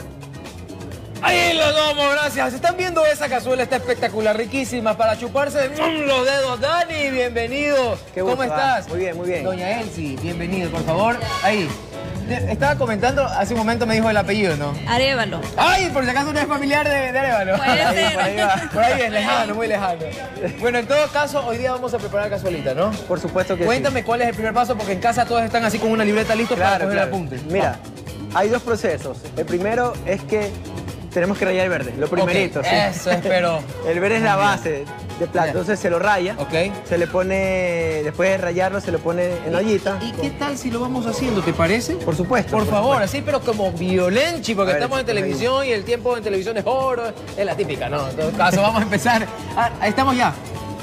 Ahí lo tomo, gracias. ¿Están viendo esa cazuela? Está espectacular, riquísima, para chuparse mm, los dedos. Dani, bienvenido. Qué ¿Cómo gusto, estás? Muy bien, muy bien. Doña Elsie, bienvenido, por favor. Ahí. Estaba comentando, hace un momento me dijo el apellido, ¿no? Arévalo. Ay, por si acaso no es familiar de, de Arévalo. Puede Ahí, ser. Por ahí, va. Por ahí es lejano, muy lejano. Bueno, en todo caso, hoy día vamos a preparar cazuelita, ¿no? Por supuesto que Cuéntame sí. cuál es el primer paso, porque en casa todos están así con una libreta lista claro, para coger claro. apuntes. Mira, hay dos procesos. El primero es que tenemos que rayar el verde, lo primerito. Okay, ¿sí? Eso espero. El verde es la base de plato, entonces se lo raya, okay. Se le pone, después de rayarlo, se lo pone en ollita. ¿Y, y qué tal si lo vamos haciendo, te parece? Por supuesto. Por, por favor, supuesto. así, pero como violenchi, porque ver, estamos en televisión y el tiempo en televisión es oro, es la típica, ¿no? En todo caso, vamos a empezar. Ah, ahí estamos ya.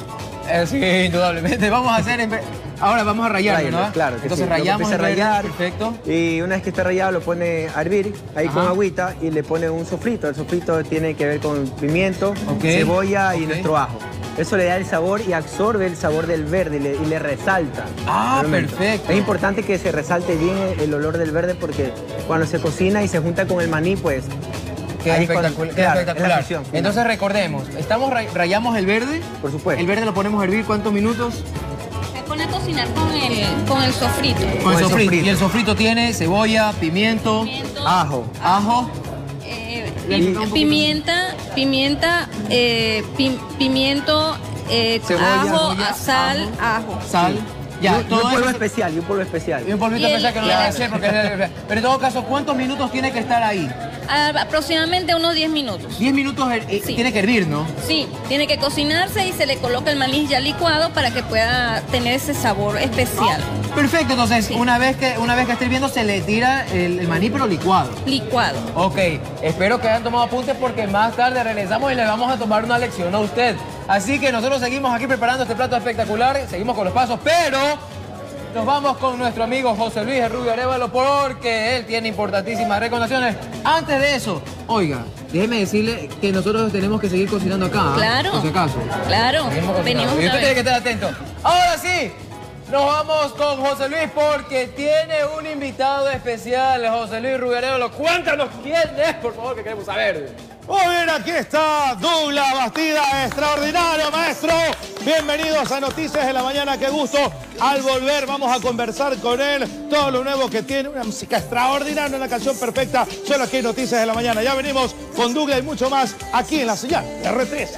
Eh, sí, indudablemente. Vamos a hacer... Ahora vamos a rayar, ¿no? Claro que Entonces sí. rayamos el a rayar. Perfecto. Y una vez que está rayado lo pone a hervir, ahí Ajá. con agüita, y le pone un sofrito. El sofrito tiene que ver con pimiento, okay. cebolla y okay. nuestro ajo. Eso le da el sabor y absorbe el sabor del verde y le, y le resalta. Ah, perfecto. Es importante que se resalte bien el, el olor del verde porque cuando se cocina y se junta con el maní, pues... Queda ahí espectacular. cuando, Queda claro, espectacular. fusión, Entonces recordemos, estamos rayamos el verde. Por supuesto. El verde lo ponemos a hervir, ¿cuántos minutos? Se pone a cocinar con el, con el sofrito. Con el el sofrito. sofrito. Y el sofrito tiene cebolla, pimiento, Pimiento, ajo. ajo. eh, Y- pi- pimienta, pimienta, eh, pi- pimiento, eh, Cebolla, ajo, cebolla, sal, ajo. Sal. Sí. Ya, y un, y todo un polvo eso- especial, y un polvo especial. Y un polvito Y el- especial que no y le voy a el- decir porque es... Pero en todo caso, ¿cuántos minutos tiene que estar ahí? A- aproximadamente unos diez minutos. diez minutos her- eh, Sí. tiene que hervir, ¿no? Sí, tiene que cocinarse y se le coloca el maní ya licuado para que pueda tener ese sabor especial. Perfecto, entonces Sí. una vez que una vez que esté hirviendo se le tira el, el maní pero licuado. Licuado. Ok, espero que hayan tomado apuntes porque más tarde regresamos y le vamos a tomar una lección a usted. Así que nosotros seguimos aquí preparando este plato espectacular, seguimos con los pasos, pero nos vamos con nuestro amigo José Luis El Rubio Arévalo porque él tiene importantísimas recomendaciones. Antes de eso, oiga, déjeme decirle que nosotros tenemos que seguir cocinando acá. ¿eh? Claro. Por si acaso. Claro. Seguimos cocinando. Venimos Y otra usted tiene que vez. estar atento. Ahora sí, nos vamos con José Luis porque tiene un invitado especial, José Luis Rubio Arévalo. Cuéntanos quién es, por favor, que queremos saber. Muy bien, aquí está Douglas Bastida, extraordinario maestro. Bienvenidos a Noticias de la Mañana, qué gusto. Al volver vamos a conversar con él todo lo nuevo que tiene, una música extraordinaria, una canción perfecta, solo aquí en Noticias de la Mañana. Ya venimos con Douglas y mucho más aquí en la señal de R tres.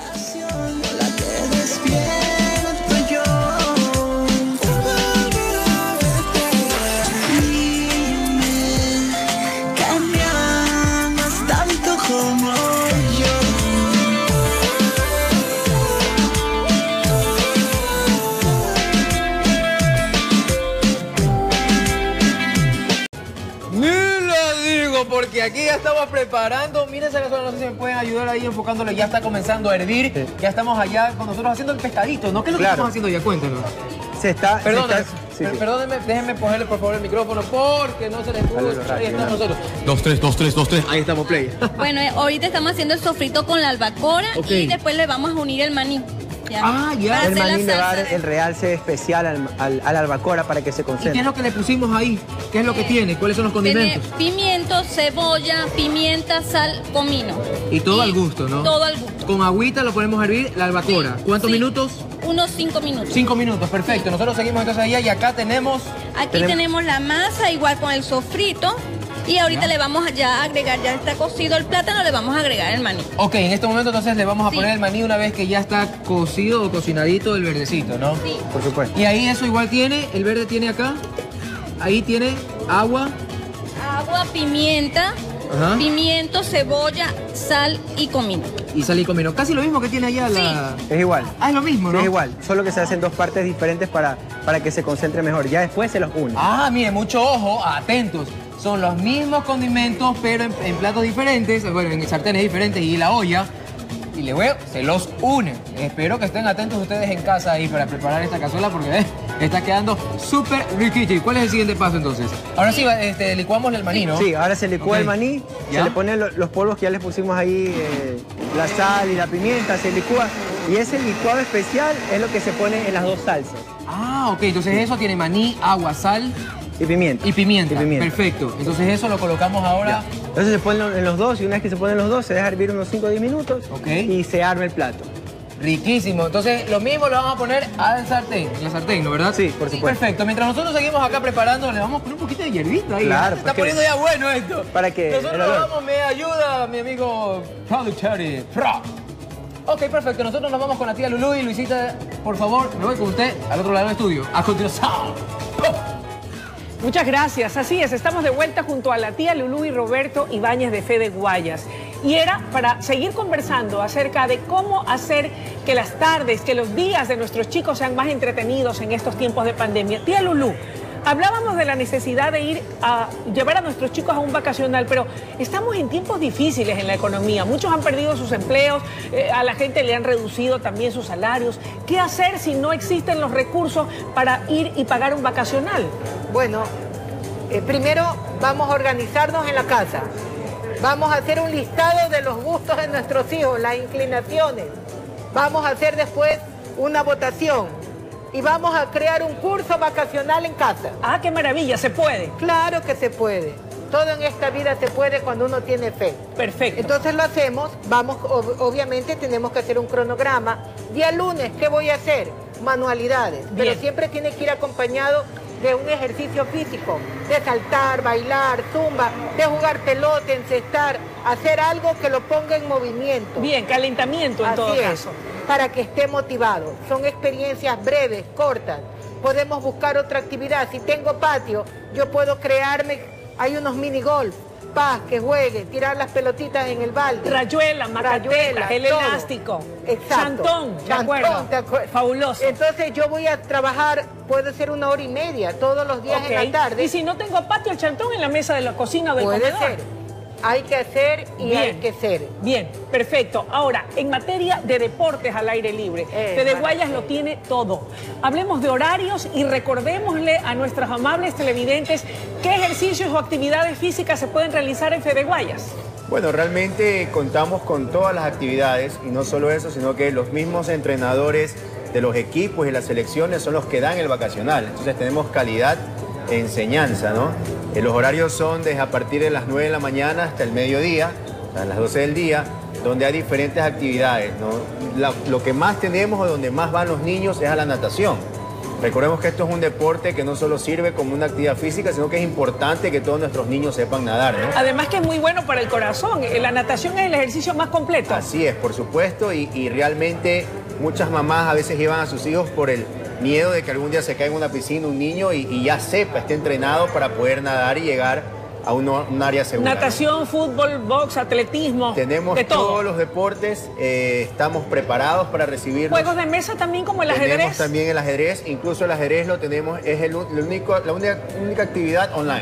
Ni lo digo porque porque aquí ya estamos preparando. Miren esa cazuela, no sé si me pueden ayudar ahí enfocándolo. Ya está comenzando a hervir. Sí. Ya estamos allá con nosotros haciendo el pescadito, ¿no? ¿Qué es lo que claro. estamos haciendo ya? Cuéntanos. Se está... Perdóname, se está, sí, per sí. perdónenme, déjenme ponerle por favor el micrófono porque no se le escucha. Ahí estamos nosotros. Dos, tres, dos, tres, dos, tres. Ahí estamos, play. Bueno, eh, ahorita estamos haciendo el sofrito con la albacora okay. y después le vamos a unir el maní. Ya. Ah, ya. El maní le va a dar el realce especial al, al, a la albacora para que se concentre. ¿Y qué es lo que le pusimos ahí? ¿Qué es lo que eh, tiene? ¿Cuáles son los condimentos? Tiene pimiento, cebolla, pimienta, sal, comino. Y todo y al gusto, ¿no? Todo al gusto. Con agüita lo ponemos a hervir la albacora. Sí, ¿Cuántos sí. minutos? Unos cinco minutos. Cinco minutos, perfecto. Sí. Nosotros seguimos entonces allá y acá tenemos... Aquí tenemos, tenemos la masa igual con el sofrito. Y ahorita ya. le vamos a ya agregar, ya está cocido el plátano, le vamos a agregar el maní. Ok, en este momento entonces le vamos a sí. poner el maní una vez que ya está cocido o cocinadito el verdecito, ¿no? Sí. Por supuesto. Y ahí eso igual tiene, el verde tiene acá, ahí tiene agua. Agua, pimienta, Ajá. pimiento, cebolla, sal y comino. Y sal y comino. Casi lo mismo que tiene allá sí. la... Es igual. Ah, es lo mismo, ¿no? Es igual, solo que se hacen dos partes diferentes para, para que se concentre mejor. Ya después se los une. Ah, mire, mucho ojo, atentos. Son los mismos condimentos, pero en, en platos diferentes, bueno, en sartenes diferentes y la olla. Y le veo, se los une. Espero que estén atentos ustedes en casa ahí para preparar esta cazuela porque eh, está quedando súper riquita. ¿Y cuál es el siguiente paso entonces? Ahora sí, este, licuamos el maní, ¿no? Sí, ahora se licúa okay. el maní, ¿Ya? se le ponen lo, los polvos que ya les pusimos ahí, eh, la sal y la pimienta, se licúa. Y ese licuado especial es lo que se pone en las dos salsas. Ah, ok, entonces eso tiene maní, agua, sal... Y pimienta. Y pimienta. Y pimienta. Perfecto. Entonces eso lo colocamos ahora. Ya. Entonces se ponen en los dos y una vez que se ponen los dos se deja hervir unos cinco o diez minutos okay. y se arma el plato. Riquísimo. Entonces lo mismo lo vamos a poner al sartén. En la sartén, ¿no? ¿Verdad? Sí, por supuesto. Perfecto. Mientras nosotros seguimos acá preparando, le vamos a poner un poquito de hierbita ahí. Claro. Se está poniendo ya bueno esto. Para que nosotros vamos, me ayuda mi amigo Productory Pro. Ok, perfecto. Nosotros nos vamos con la tía Lulú y Luisita, por favor, me voy con usted al otro lado del estudio. A continuación. Muchas gracias. Así es, estamos de vuelta junto a la tía Lulú y Roberto Ibáñez de Fede Guayas. Y era para seguir conversando acerca de cómo hacer que las tardes, que los días de nuestros chicos sean más entretenidos en estos tiempos de pandemia. Tía Lulú, hablábamos de la necesidad de ir a llevar a nuestros chicos a un vacacional, pero estamos en tiempos difíciles en la economía. Muchos han perdido sus empleos, eh, a la gente le han reducido también sus salarios. ¿Qué hacer si no existen los recursos para ir y pagar un vacacional? Bueno, eh, primero vamos a organizarnos en la casa. Vamos a hacer un listado de los gustos de nuestros hijos, las inclinaciones. Vamos a hacer después una votación. Y vamos a crear un curso vacacional en casa. Ah, qué maravilla, ¿se puede? Claro que se puede. Todo en esta vida se puede cuando uno tiene fe. Perfecto. Entonces lo hacemos, vamos, ob obviamente tenemos que hacer un cronograma. Día lunes, ¿qué voy a hacer? Manualidades. Bien. Pero siempre tiene que ir acompañado de un ejercicio físico, de saltar, bailar, zumba, de jugar pelota, encestar, hacer algo que lo ponga en movimiento. Bien, calentamiento en Así todo es. caso. Para que esté motivado. Son experiencias breves, cortas. Podemos buscar otra actividad. Si tengo patio, yo puedo crearme, hay unos mini golf, paz, que juegue, tirar las pelotitas en el balde. Rayuela, macateca, el todo. Elástico. Exacto. Chantón, ¿de Chantón, acuerdo? ¿te acuerdas? Fabuloso. Entonces yo voy a trabajar, puede ser una hora y media, todos los días okay. en la tarde. Y si no tengo patio, el chantón en la mesa de la cocina o del puede comedor. Ser. Hay que hacer y Bien. hay que ser. Bien, perfecto. Ahora, en materia de deportes al aire libre, eh, Fede Guayas lo tiene todo. Hablemos de horarios y recordémosle a nuestros amables televidentes qué ejercicios o actividades físicas se pueden realizar en Fede Guayas. Bueno, realmente contamos con todas las actividades y no solo eso, sino que los mismos entrenadores de los equipos y las selecciones son los que dan el vacacional. Entonces tenemos calidad de enseñanza, ¿no? Eh, los horarios son desde a partir de las nueve de la mañana hasta el mediodía, a las doce del día, donde hay diferentes actividades, ¿no? La, lo que más tenemos o donde más van los niños es a la natación. Recordemos que esto es un deporte que no solo sirve como una actividad física, sino que es importante que todos nuestros niños sepan nadar, ¿no? Además que es muy bueno para el corazón. La natación es el ejercicio más completo. Así es, por supuesto, y, y realmente muchas mamás a veces llevan a sus hijos por el miedo de que algún día se caiga en una piscina un niño y, y ya sepa, esté entrenado para poder nadar y llegar a un, un área segura. Natación, ¿no? Fútbol, box, atletismo. Tenemos de todo. todos los deportes, eh, estamos preparados para recibirlos. Juegos de mesa también como el tenemos ajedrez. Tenemos también el ajedrez, incluso el ajedrez lo tenemos, es el, el único, la única, única actividad online.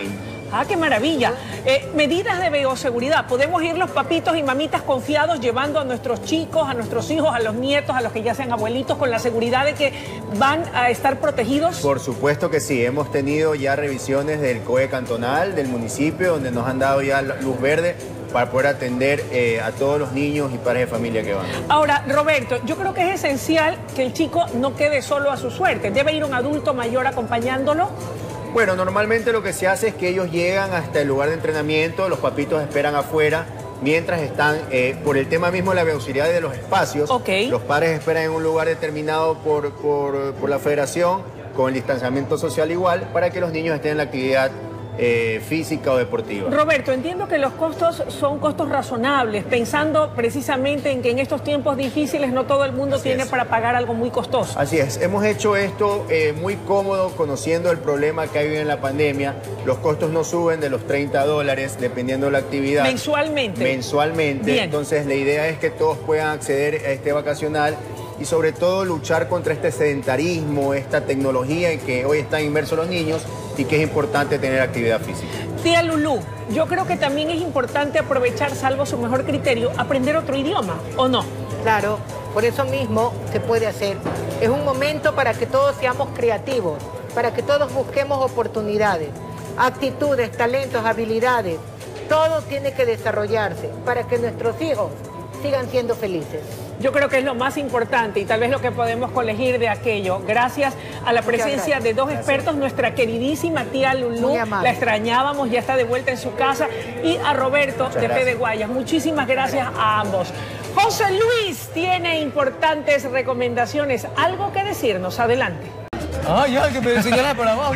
Ah, qué maravilla. Eh, medidas de bioseguridad. Podemos ir los papitos y mamitas confiados llevando a nuestros chicos, a nuestros hijos, a los nietos, a los que ya sean abuelitos, con la seguridad de que van a estar protegidos. Por supuesto que sí. Hemos tenido ya revisiones del C O E cantonal, del municipio, donde nos han dado ya luz verde para poder atender eh, a todos los niños y padres de familia que van. Ahora, Roberto, yo creo que es esencial que el chico no quede solo a su suerte. ¿Debe ir un adulto mayor acompañándolo? Bueno, normalmente lo que se hace es que ellos llegan hasta el lugar de entrenamiento, los papitos esperan afuera, mientras están, eh, por el tema mismo de la velocidad de los espacios, okay. Los padres esperan en un lugar determinado por, por, por la federación, con el distanciamiento social igual, para que los niños estén en la actividad Eh, física o deportiva. Roberto, entiendo que los costos son costos razonables, pensando precisamente en que en estos tiempos difíciles no todo el mundo Así tiene es. para pagar algo muy costoso. Así es, hemos hecho esto eh, muy cómodo, conociendo el problema que hay en la pandemia. Los costos no suben de los treinta dólares, dependiendo de la actividad. ¿Mensualmente? Mensualmente. Bien. Entonces la idea es que todos puedan acceder a este vacacional y sobre todo luchar contra este sedentarismo, esta tecnología en que hoy están inmersos los niños y que es importante tener actividad física. Tía Lulú, yo creo que también es importante aprovechar, salvo su mejor criterio, aprender otro idioma, ¿o no? Claro, por eso mismo se puede hacer. Es un momento para que todos seamos creativos, para que todos busquemos oportunidades, actitudes, talentos, habilidades. Todo tiene que desarrollarse para que nuestros hijos sigan siendo felices. Yo creo que es lo más importante y tal vez lo que podemos colegir de aquello. Gracias a la presencia de dos gracias. expertos, nuestra queridísima tía Lulú, la extrañábamos, ya está de vuelta en su casa, y a Roberto Muchas de P de Guayas. Muchísimas gracias a ambos. José Luis tiene importantes recomendaciones. ¿Algo que decirnos? Adelante. Ay, ya, que me señala por abajo.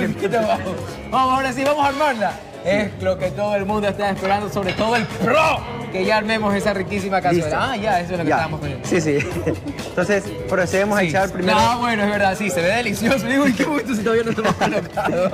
Vamos, ahora sí, vamos a armarla. Es lo que todo el mundo está esperando, sobre todo el pro, que ya armemos esa riquísima cazuela. Listo. Ah, ya, eso es lo que ya. estábamos poniendo. Sí, sí. Entonces, procedemos sí. a echar primero... No, bueno, es verdad, sí, se ve delicioso. Digo, ¿en qué momento si todavía no estamos colocado?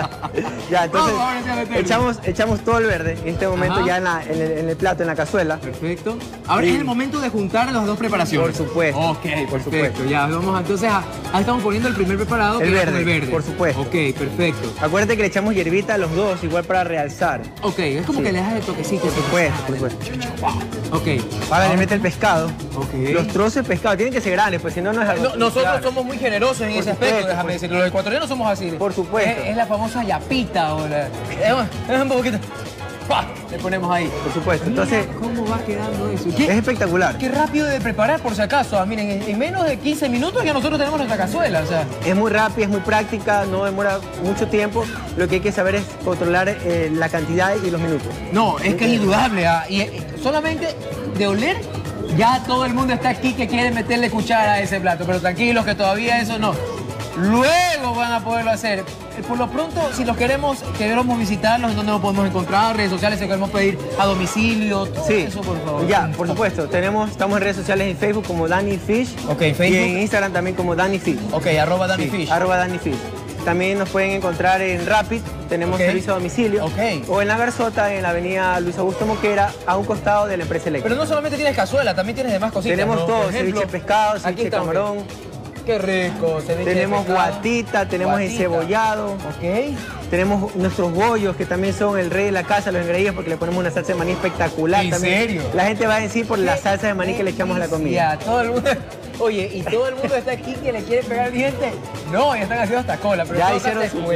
Ya, entonces, Vamos, ahora sí echamos, echamos todo el verde, en este momento Ajá. ya en, la, en, el, en el plato, en la cazuela. Perfecto. Ahora y... es el momento de juntar las dos preparaciones. Por supuesto. Ok, por supuesto. Ya, vamos entonces a... Ahí estamos poniendo el primer preparado, el que verde, es el verde. por supuesto. Ok, perfecto. Acuérdate que le echamos hierbita a los dos, igual para realzar. Ok, es como sí. que le das el toquecito. Por supuesto, por supuesto. Wow. Ok. Ahora le mete el pescado. Ok. Los trozos de pescado tienen que ser grandes, pues si no, no es algo... No, nosotros claro. somos muy generosos en por ese supuesto, aspecto, déjame decirlo. Los ecuatorianos somos así. Por supuesto. Es, es la famosa yapita ahora. Es un poquito... ¡Pah! Le ponemos ahí. Por supuesto. Entonces, mira ¿cómo va quedando eso? ¿Qué? Es espectacular. Qué rápido de preparar, por si acaso. Ah, miren, en, en menos de quince minutos ya nosotros tenemos nuestra cazuela. O sea. Es muy rápida, es muy práctica, no demora mucho tiempo. Lo que hay que saber es controlar eh, la cantidad y los minutos. No, es que es indudable. Ah, y eh, solamente de oler, ya todo el mundo está aquí que quiere meterle cuchara a ese plato. Pero tranquilos que todavía eso no. Luego van a poderlo hacer. Por lo pronto, si los queremos, queremos visitarlos, ¿en dónde nos podemos encontrar? Redes sociales, si queremos pedir a domicilio, todo sí. eso, por favor. Ya, por supuesto. Tenemos, estamos en redes sociales en Facebook como Danny Fish. Ok, Facebook. Y en Instagram también como Danny Fish. Ok, arroba Danny sí, Fish. Arroba Danny Fish. También nos pueden encontrar en Rapid, tenemos okay. servicio a domicilio. Okay. O en La Garzota, en la avenida Luis Augusto Moquera, a un costado de la empresa eléctrica. Pero no solamente tienes cazuela, también tienes demás cositas. Tenemos ¿no? todo, ceviche de pescado, ceviche de camarón. Qué rico, ceviche Tenemos de pescado. guatita, tenemos guatita. encebollado. Ok. Tenemos nuestros bollos, que también son el rey de la casa, los engreídos, porque le ponemos una salsa de maní espectacular. ¿En también. serio? La gente va a decir por la salsa de maní que le echamos a la comida. Ya, todo el mundo... Oye, ¿y todo el mundo está aquí que le quiere pegar dientes? No, ya están haciendo hasta cola. Pero ya hicieron su...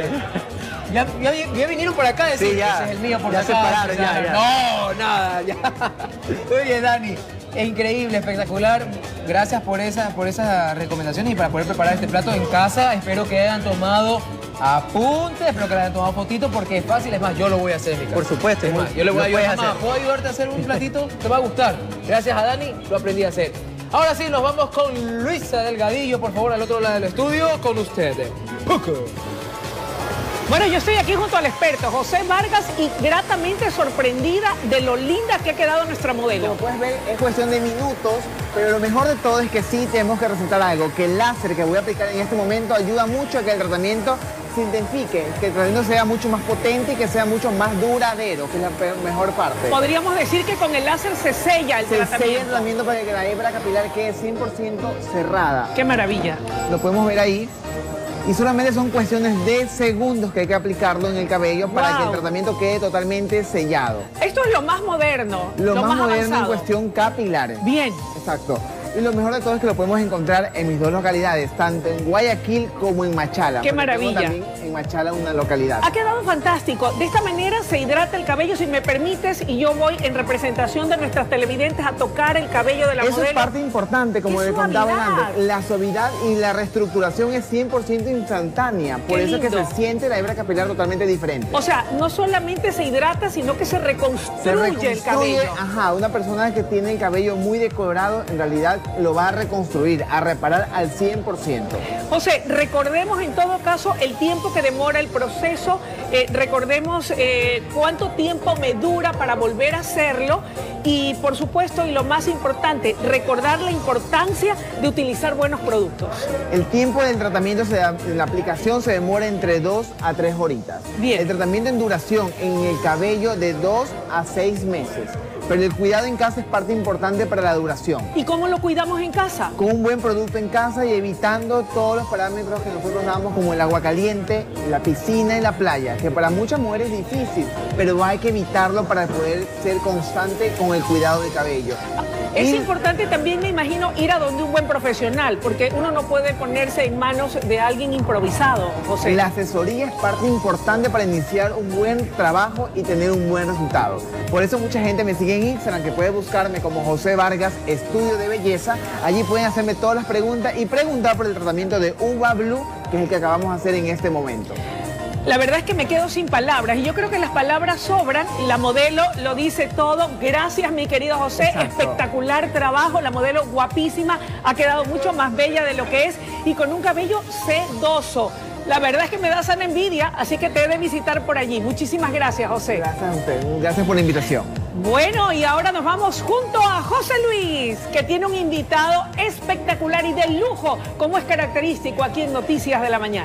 Ya, ya, ya vinieron por acá a decir sí, ya. ese es el mío por ya acá. Se pararon, ya, ya. No, nada, ya. Oye, Dani, es increíble, espectacular. Gracias por, esa, por esas recomendaciones y para poder preparar este plato en casa. Espero que hayan tomado apuntes, espero que le hayan tomado fotitos porque es fácil. Es más, yo lo voy a hacer en mi casa. Por supuesto. Es más, yo le voy a ayudar. Mamá, ¿puedo ayudarte a hacer un platito? Te va a gustar. Gracias a Dani, lo aprendí a hacer. Ahora sí, nos vamos con Luisa Delgadillo, por favor, al otro lado del estudio, con ustedes. Bueno, yo estoy aquí junto al experto José Vargas y gratamente sorprendida de lo linda que ha quedado nuestra modelo. Como puedes ver, es cuestión de minutos, pero lo mejor de todo es que sí tenemos que resaltar algo, que el láser que voy a aplicar en este momento ayuda mucho a que el tratamiento se intensifique, que el tratamiento sea mucho más potente y que sea mucho más duradero, que es la mejor parte. Podríamos decir que con el láser se sella el se tratamiento. Se sella el tratamiento para que la hebra capilar quede cien por ciento cerrada. ¡Qué maravilla! Lo podemos ver ahí. Y solamente son cuestiones de segundos que hay que aplicarlo en el cabello para Wow. que el tratamiento quede totalmente sellado. Esto es lo más moderno. Lo, lo más, moderno avanzado. en cuestión capilar. Bien. Exacto. Y lo mejor de todo es que lo podemos encontrar en mis dos localidades, tanto en Guayaquil como en Machala. ¡Qué porque maravilla! tengo también en Machala una localidad. Ha quedado fantástico. De esta manera se hidrata el cabello, si me permites, y yo voy en representación de nuestras televidentes a tocar el cabello de la Eso modelo. es parte importante, como ¡Qué le contaba suavidad! antes. La suavidad y la reestructuración es cien por ciento instantánea. Por ¡Qué eso es que lindo! se siente la hebra capilar totalmente diferente. O sea, no solamente se hidrata, sino que se reconstruye, Se reconstruye, el cabello. ajá, una persona que tiene el cabello muy decolorado, en realidad lo va a reconstruir, a reparar al cien por ciento. José, recordemos en todo caso el tiempo que demora el proceso, eh, recordemos eh, cuánto tiempo me dura para volver a hacerlo y por supuesto, y lo más importante, recordar la importancia de utilizar buenos productos. El tiempo del tratamiento, se da, la aplicación se demora entre dos a tres horitas. Bien. El tratamiento en duración en el cabello de dos a seis meses. Pero el cuidado en casa es parte importante para la duración. ¿Y cómo lo cuidamos en casa? Con un buen producto en casa y evitando todos los parámetros que nosotros damos, como el agua caliente, la piscina y la playa, que para muchas mujeres es difícil, pero hay que evitarlo para poder ser constante con el cuidado del cabello. Es Y- importante también, me imagino, ir a donde un buen profesional, porque uno no puede ponerse en manos de alguien improvisado, José. La asesoría es parte importante para iniciar un buen trabajo y tener un buen resultado. Por eso mucha gente me sigue en Instagram, que puede buscarme como José Vargas Estudio de Belleza. Allí pueden hacerme todas las preguntas y preguntar por el tratamiento de Uva Blue, que es el que acabamos de hacer en este momento. La verdad es que me quedo sin palabras y yo creo que las palabras sobran. La modelo lo dice todo. Gracias, mi querido José. Exacto. Espectacular trabajo. La modelo guapísima. Ha quedado mucho más bella de lo que es y con un cabello sedoso. La verdad es que me da sana envidia, así que te he de visitar por allí. Muchísimas gracias, José. Gracias a usted. Gracias por la invitación. Bueno, y ahora nos vamos junto a José Luis, que tiene un invitado espectacular y de lujo, como es característico aquí en Noticias de la Mañana.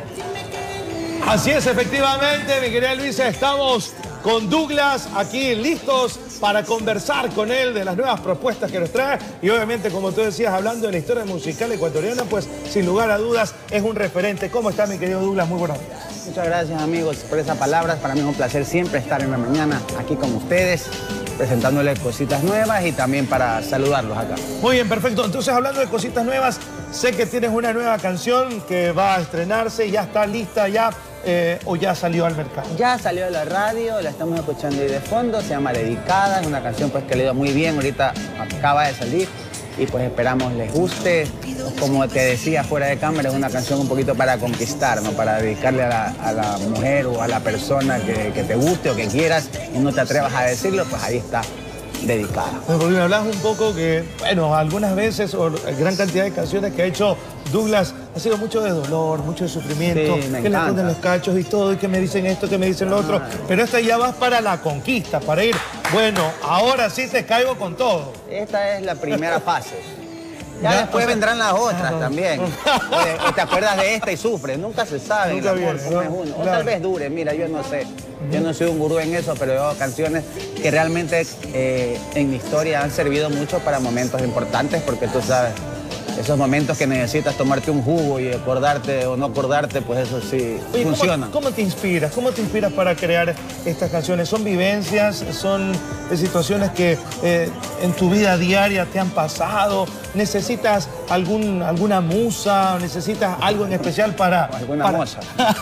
Así es, efectivamente, mi querida Luisa, estamos con Douglas aquí listos para conversar con él de las nuevas propuestas que nos trae y obviamente, como tú decías, hablando de la historia musical ecuatoriana, pues sin lugar a dudas es un referente. ¿Cómo está, mi querido Douglas? Muy buenos días. Muchas gracias, amigos, por esas palabras. Para mí es un placer siempre estar en la mañana aquí con ustedes, presentándoles cositas nuevas y también para saludarlos acá. Muy bien, perfecto. Entonces, hablando de cositas nuevas, sé que tienes una nueva canción que va a estrenarse, ya está lista ya eh, o ya salió al mercado. Ya salió de la radio, la estamos escuchando ahí de fondo, se llama Dedicada, es una canción pues que le ha ido muy bien, ahorita acaba de salir y pues esperamos les guste. Como te decía fuera de cámara, es una canción un poquito para conquistar, ¿no? Para dedicarle a la, a la mujer o a la persona que, que te guste o que quieras y no te atrevas a decirlo, pues ahí está. Dedicada. Bueno, porque me hablas un poco que, bueno, algunas veces o gran cantidad de canciones que ha hecho Douglas ha sido mucho de dolor, mucho de sufrimiento, Sí, me que le encanta. ponen los cachos y todo, y que me dicen esto, que me dicen lo otro, pero esta ya vas para la conquista, para ir, bueno, ahora sí te caigo con todo. Esta es la primera fase. Ya, Ya, después o sea- vendrán las otras Ah. también. O, o te acuerdas de esta y sufres. Nunca se sabe. Nunca el amor, viene, cómo ¿no? es uno. O Claro. tal vez dure. Mira, yo no sé. Yo no soy un gurú en eso, pero yo canciones que realmente eh, en mi historia han servido mucho para momentos importantes, porque tú sabes, esos momentos que necesitas tomarte un jugo y acordarte o no acordarte, pues eso sí Oye, ¿cómo- funciona. ¿cómo, te inspiras? ¿Cómo te inspiras para crear estas canciones? ¿Son vivencias? ¿Son de situaciones que eh, en tu vida diaria te han pasado? ¿Necesitas algún, alguna musa? ¿Necesitas algo en especial para... Alguna para, moza.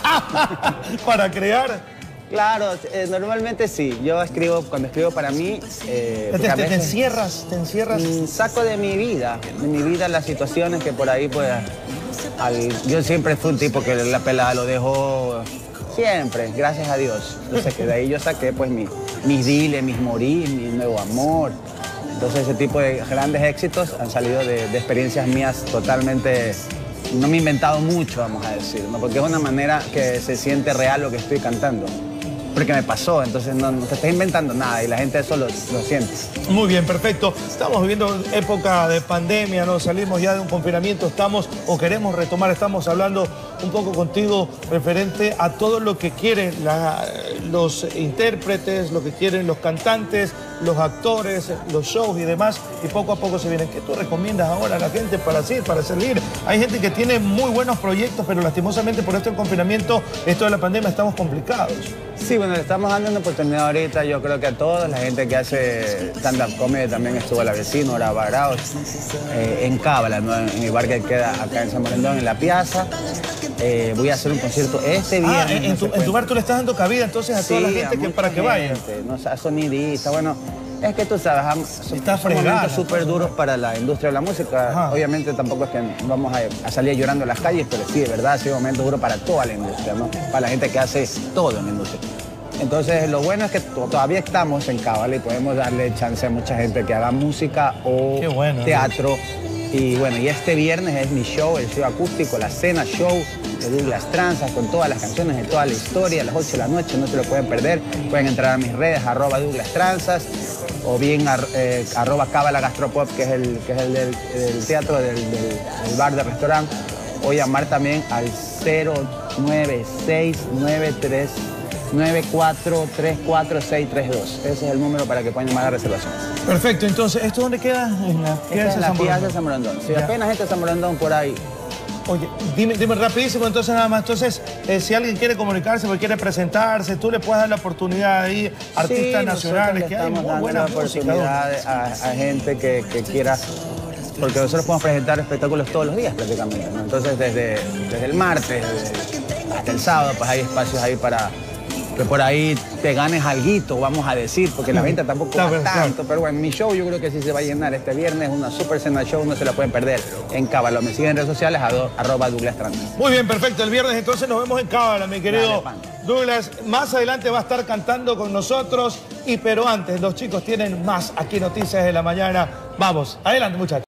para crear? Claro, eh, normalmente sí. Yo escribo, cuando escribo para mí... eh, ¿Te, porque a te- te veces- encierras? ¿Te encierras? Mm, saco de mi vida, de mi vida las situaciones que por ahí pues... al- yo siempre fui un tipo que la pelada lo dejó siempre, gracias a Dios. Entonces que de ahí yo saqué pues mi, mis diles, mis morir, mi nuevo amor. Entonces ese tipo de grandes éxitos han salido de, de experiencias mías totalmente... No me he inventado mucho, vamos a decir, ¿no? Porque es una manera que se siente real lo que estoy cantando. Porque me pasó, entonces no, no te estás inventando nada y la gente eso lo, lo siente. Muy bien, perfecto. Estamos viviendo época de pandemia, ¿no? Salimos ya de un confinamiento, estamos o queremos retomar, estamos hablando un poco contigo referente a todo lo que quieren la- los intérpretes, lo que quieren los cantantes, los actores, los shows y demás, y poco a poco se vienen. ¿Qué tú recomiendas ahora a la gente para hacer, para salir? Hay gente que tiene muy buenos proyectos, pero lastimosamente por esto del confinamiento, esto de la pandemia, estamos complicados. Sí, bueno, le estamos dando una oportunidad ahorita, yo creo que a todos, la gente que hace stand-up comedy también estuvo a la vecina, ahora Baraos, eh, en Cábala, ¿no? En el bar que queda acá en San Morendón, en la Piazza. Eh, voy a hacer un concierto este viernes. Ah, en, en, tu, en tu bar tú le estás dando cabida entonces a sí, toda la gente que, para que vaya. No, a sonidistas, bueno, es que tú sabes, Está son momentos súper duros para la industria de la música. Ajá. Obviamente tampoco es que vamos a, a salir llorando a las calles, pero sí, de verdad, ha sido un momento duro para toda la industria, ¿no? Para la gente que hace todo en la industria. Entonces, lo bueno es que todavía estamos en Cábala y podemos darle chance a mucha gente que haga música o bueno, teatro. ¿No? Y bueno, y este viernes es mi show, el show acústico, la cena show de Douglas Tranzas, con todas las canciones de toda la historia, a las ocho de la noche, no se lo pueden perder. Pueden entrar a mis redes, arroba Douglas Tranzas, o bien ar, eh, arroba Cábala Gastropop, que es el, que es el del, del teatro, del, del, del bar, del restaurante, o llamar también al cero nueve seis nueve tres nueve cuatro tres cuatro seis tres dos. Ese es el número para que puedan llamar a reservaciones. Perfecto, entonces, ¿esto dónde queda? En la Piazza de San Morendón. San Morendón. Si apenas gente de San Morendón por ahí. Oye, dime, dime rapidísimo, entonces nada más. Entonces, eh, si alguien quiere comunicarse, porque quiere presentarse, tú le puedes dar la oportunidad ahí, artistas sí, nacionales, que hay muy buena oportunidad a, a gente que, que quiera, porque nosotros podemos presentar espectáculos todos los días prácticamente, ¿no? Entonces, desde, desde el martes hasta el sábado, pues hay espacios ahí para que por ahí te ganes alguito, vamos a decir, porque la venta tampoco va tanto, pero bueno, mi show yo creo que sí se va a llenar este viernes, una super cena show, no se la pueden perder en Cábala. Me siguen en redes sociales, arroba Douglas Tranzas. Muy bien, perfecto, el viernes entonces nos vemos en Cábala, mi querido Douglas. Más adelante va a estar cantando con nosotros, y pero antes los chicos tienen más aquí Noticias de la Mañana. Vamos, adelante muchachos.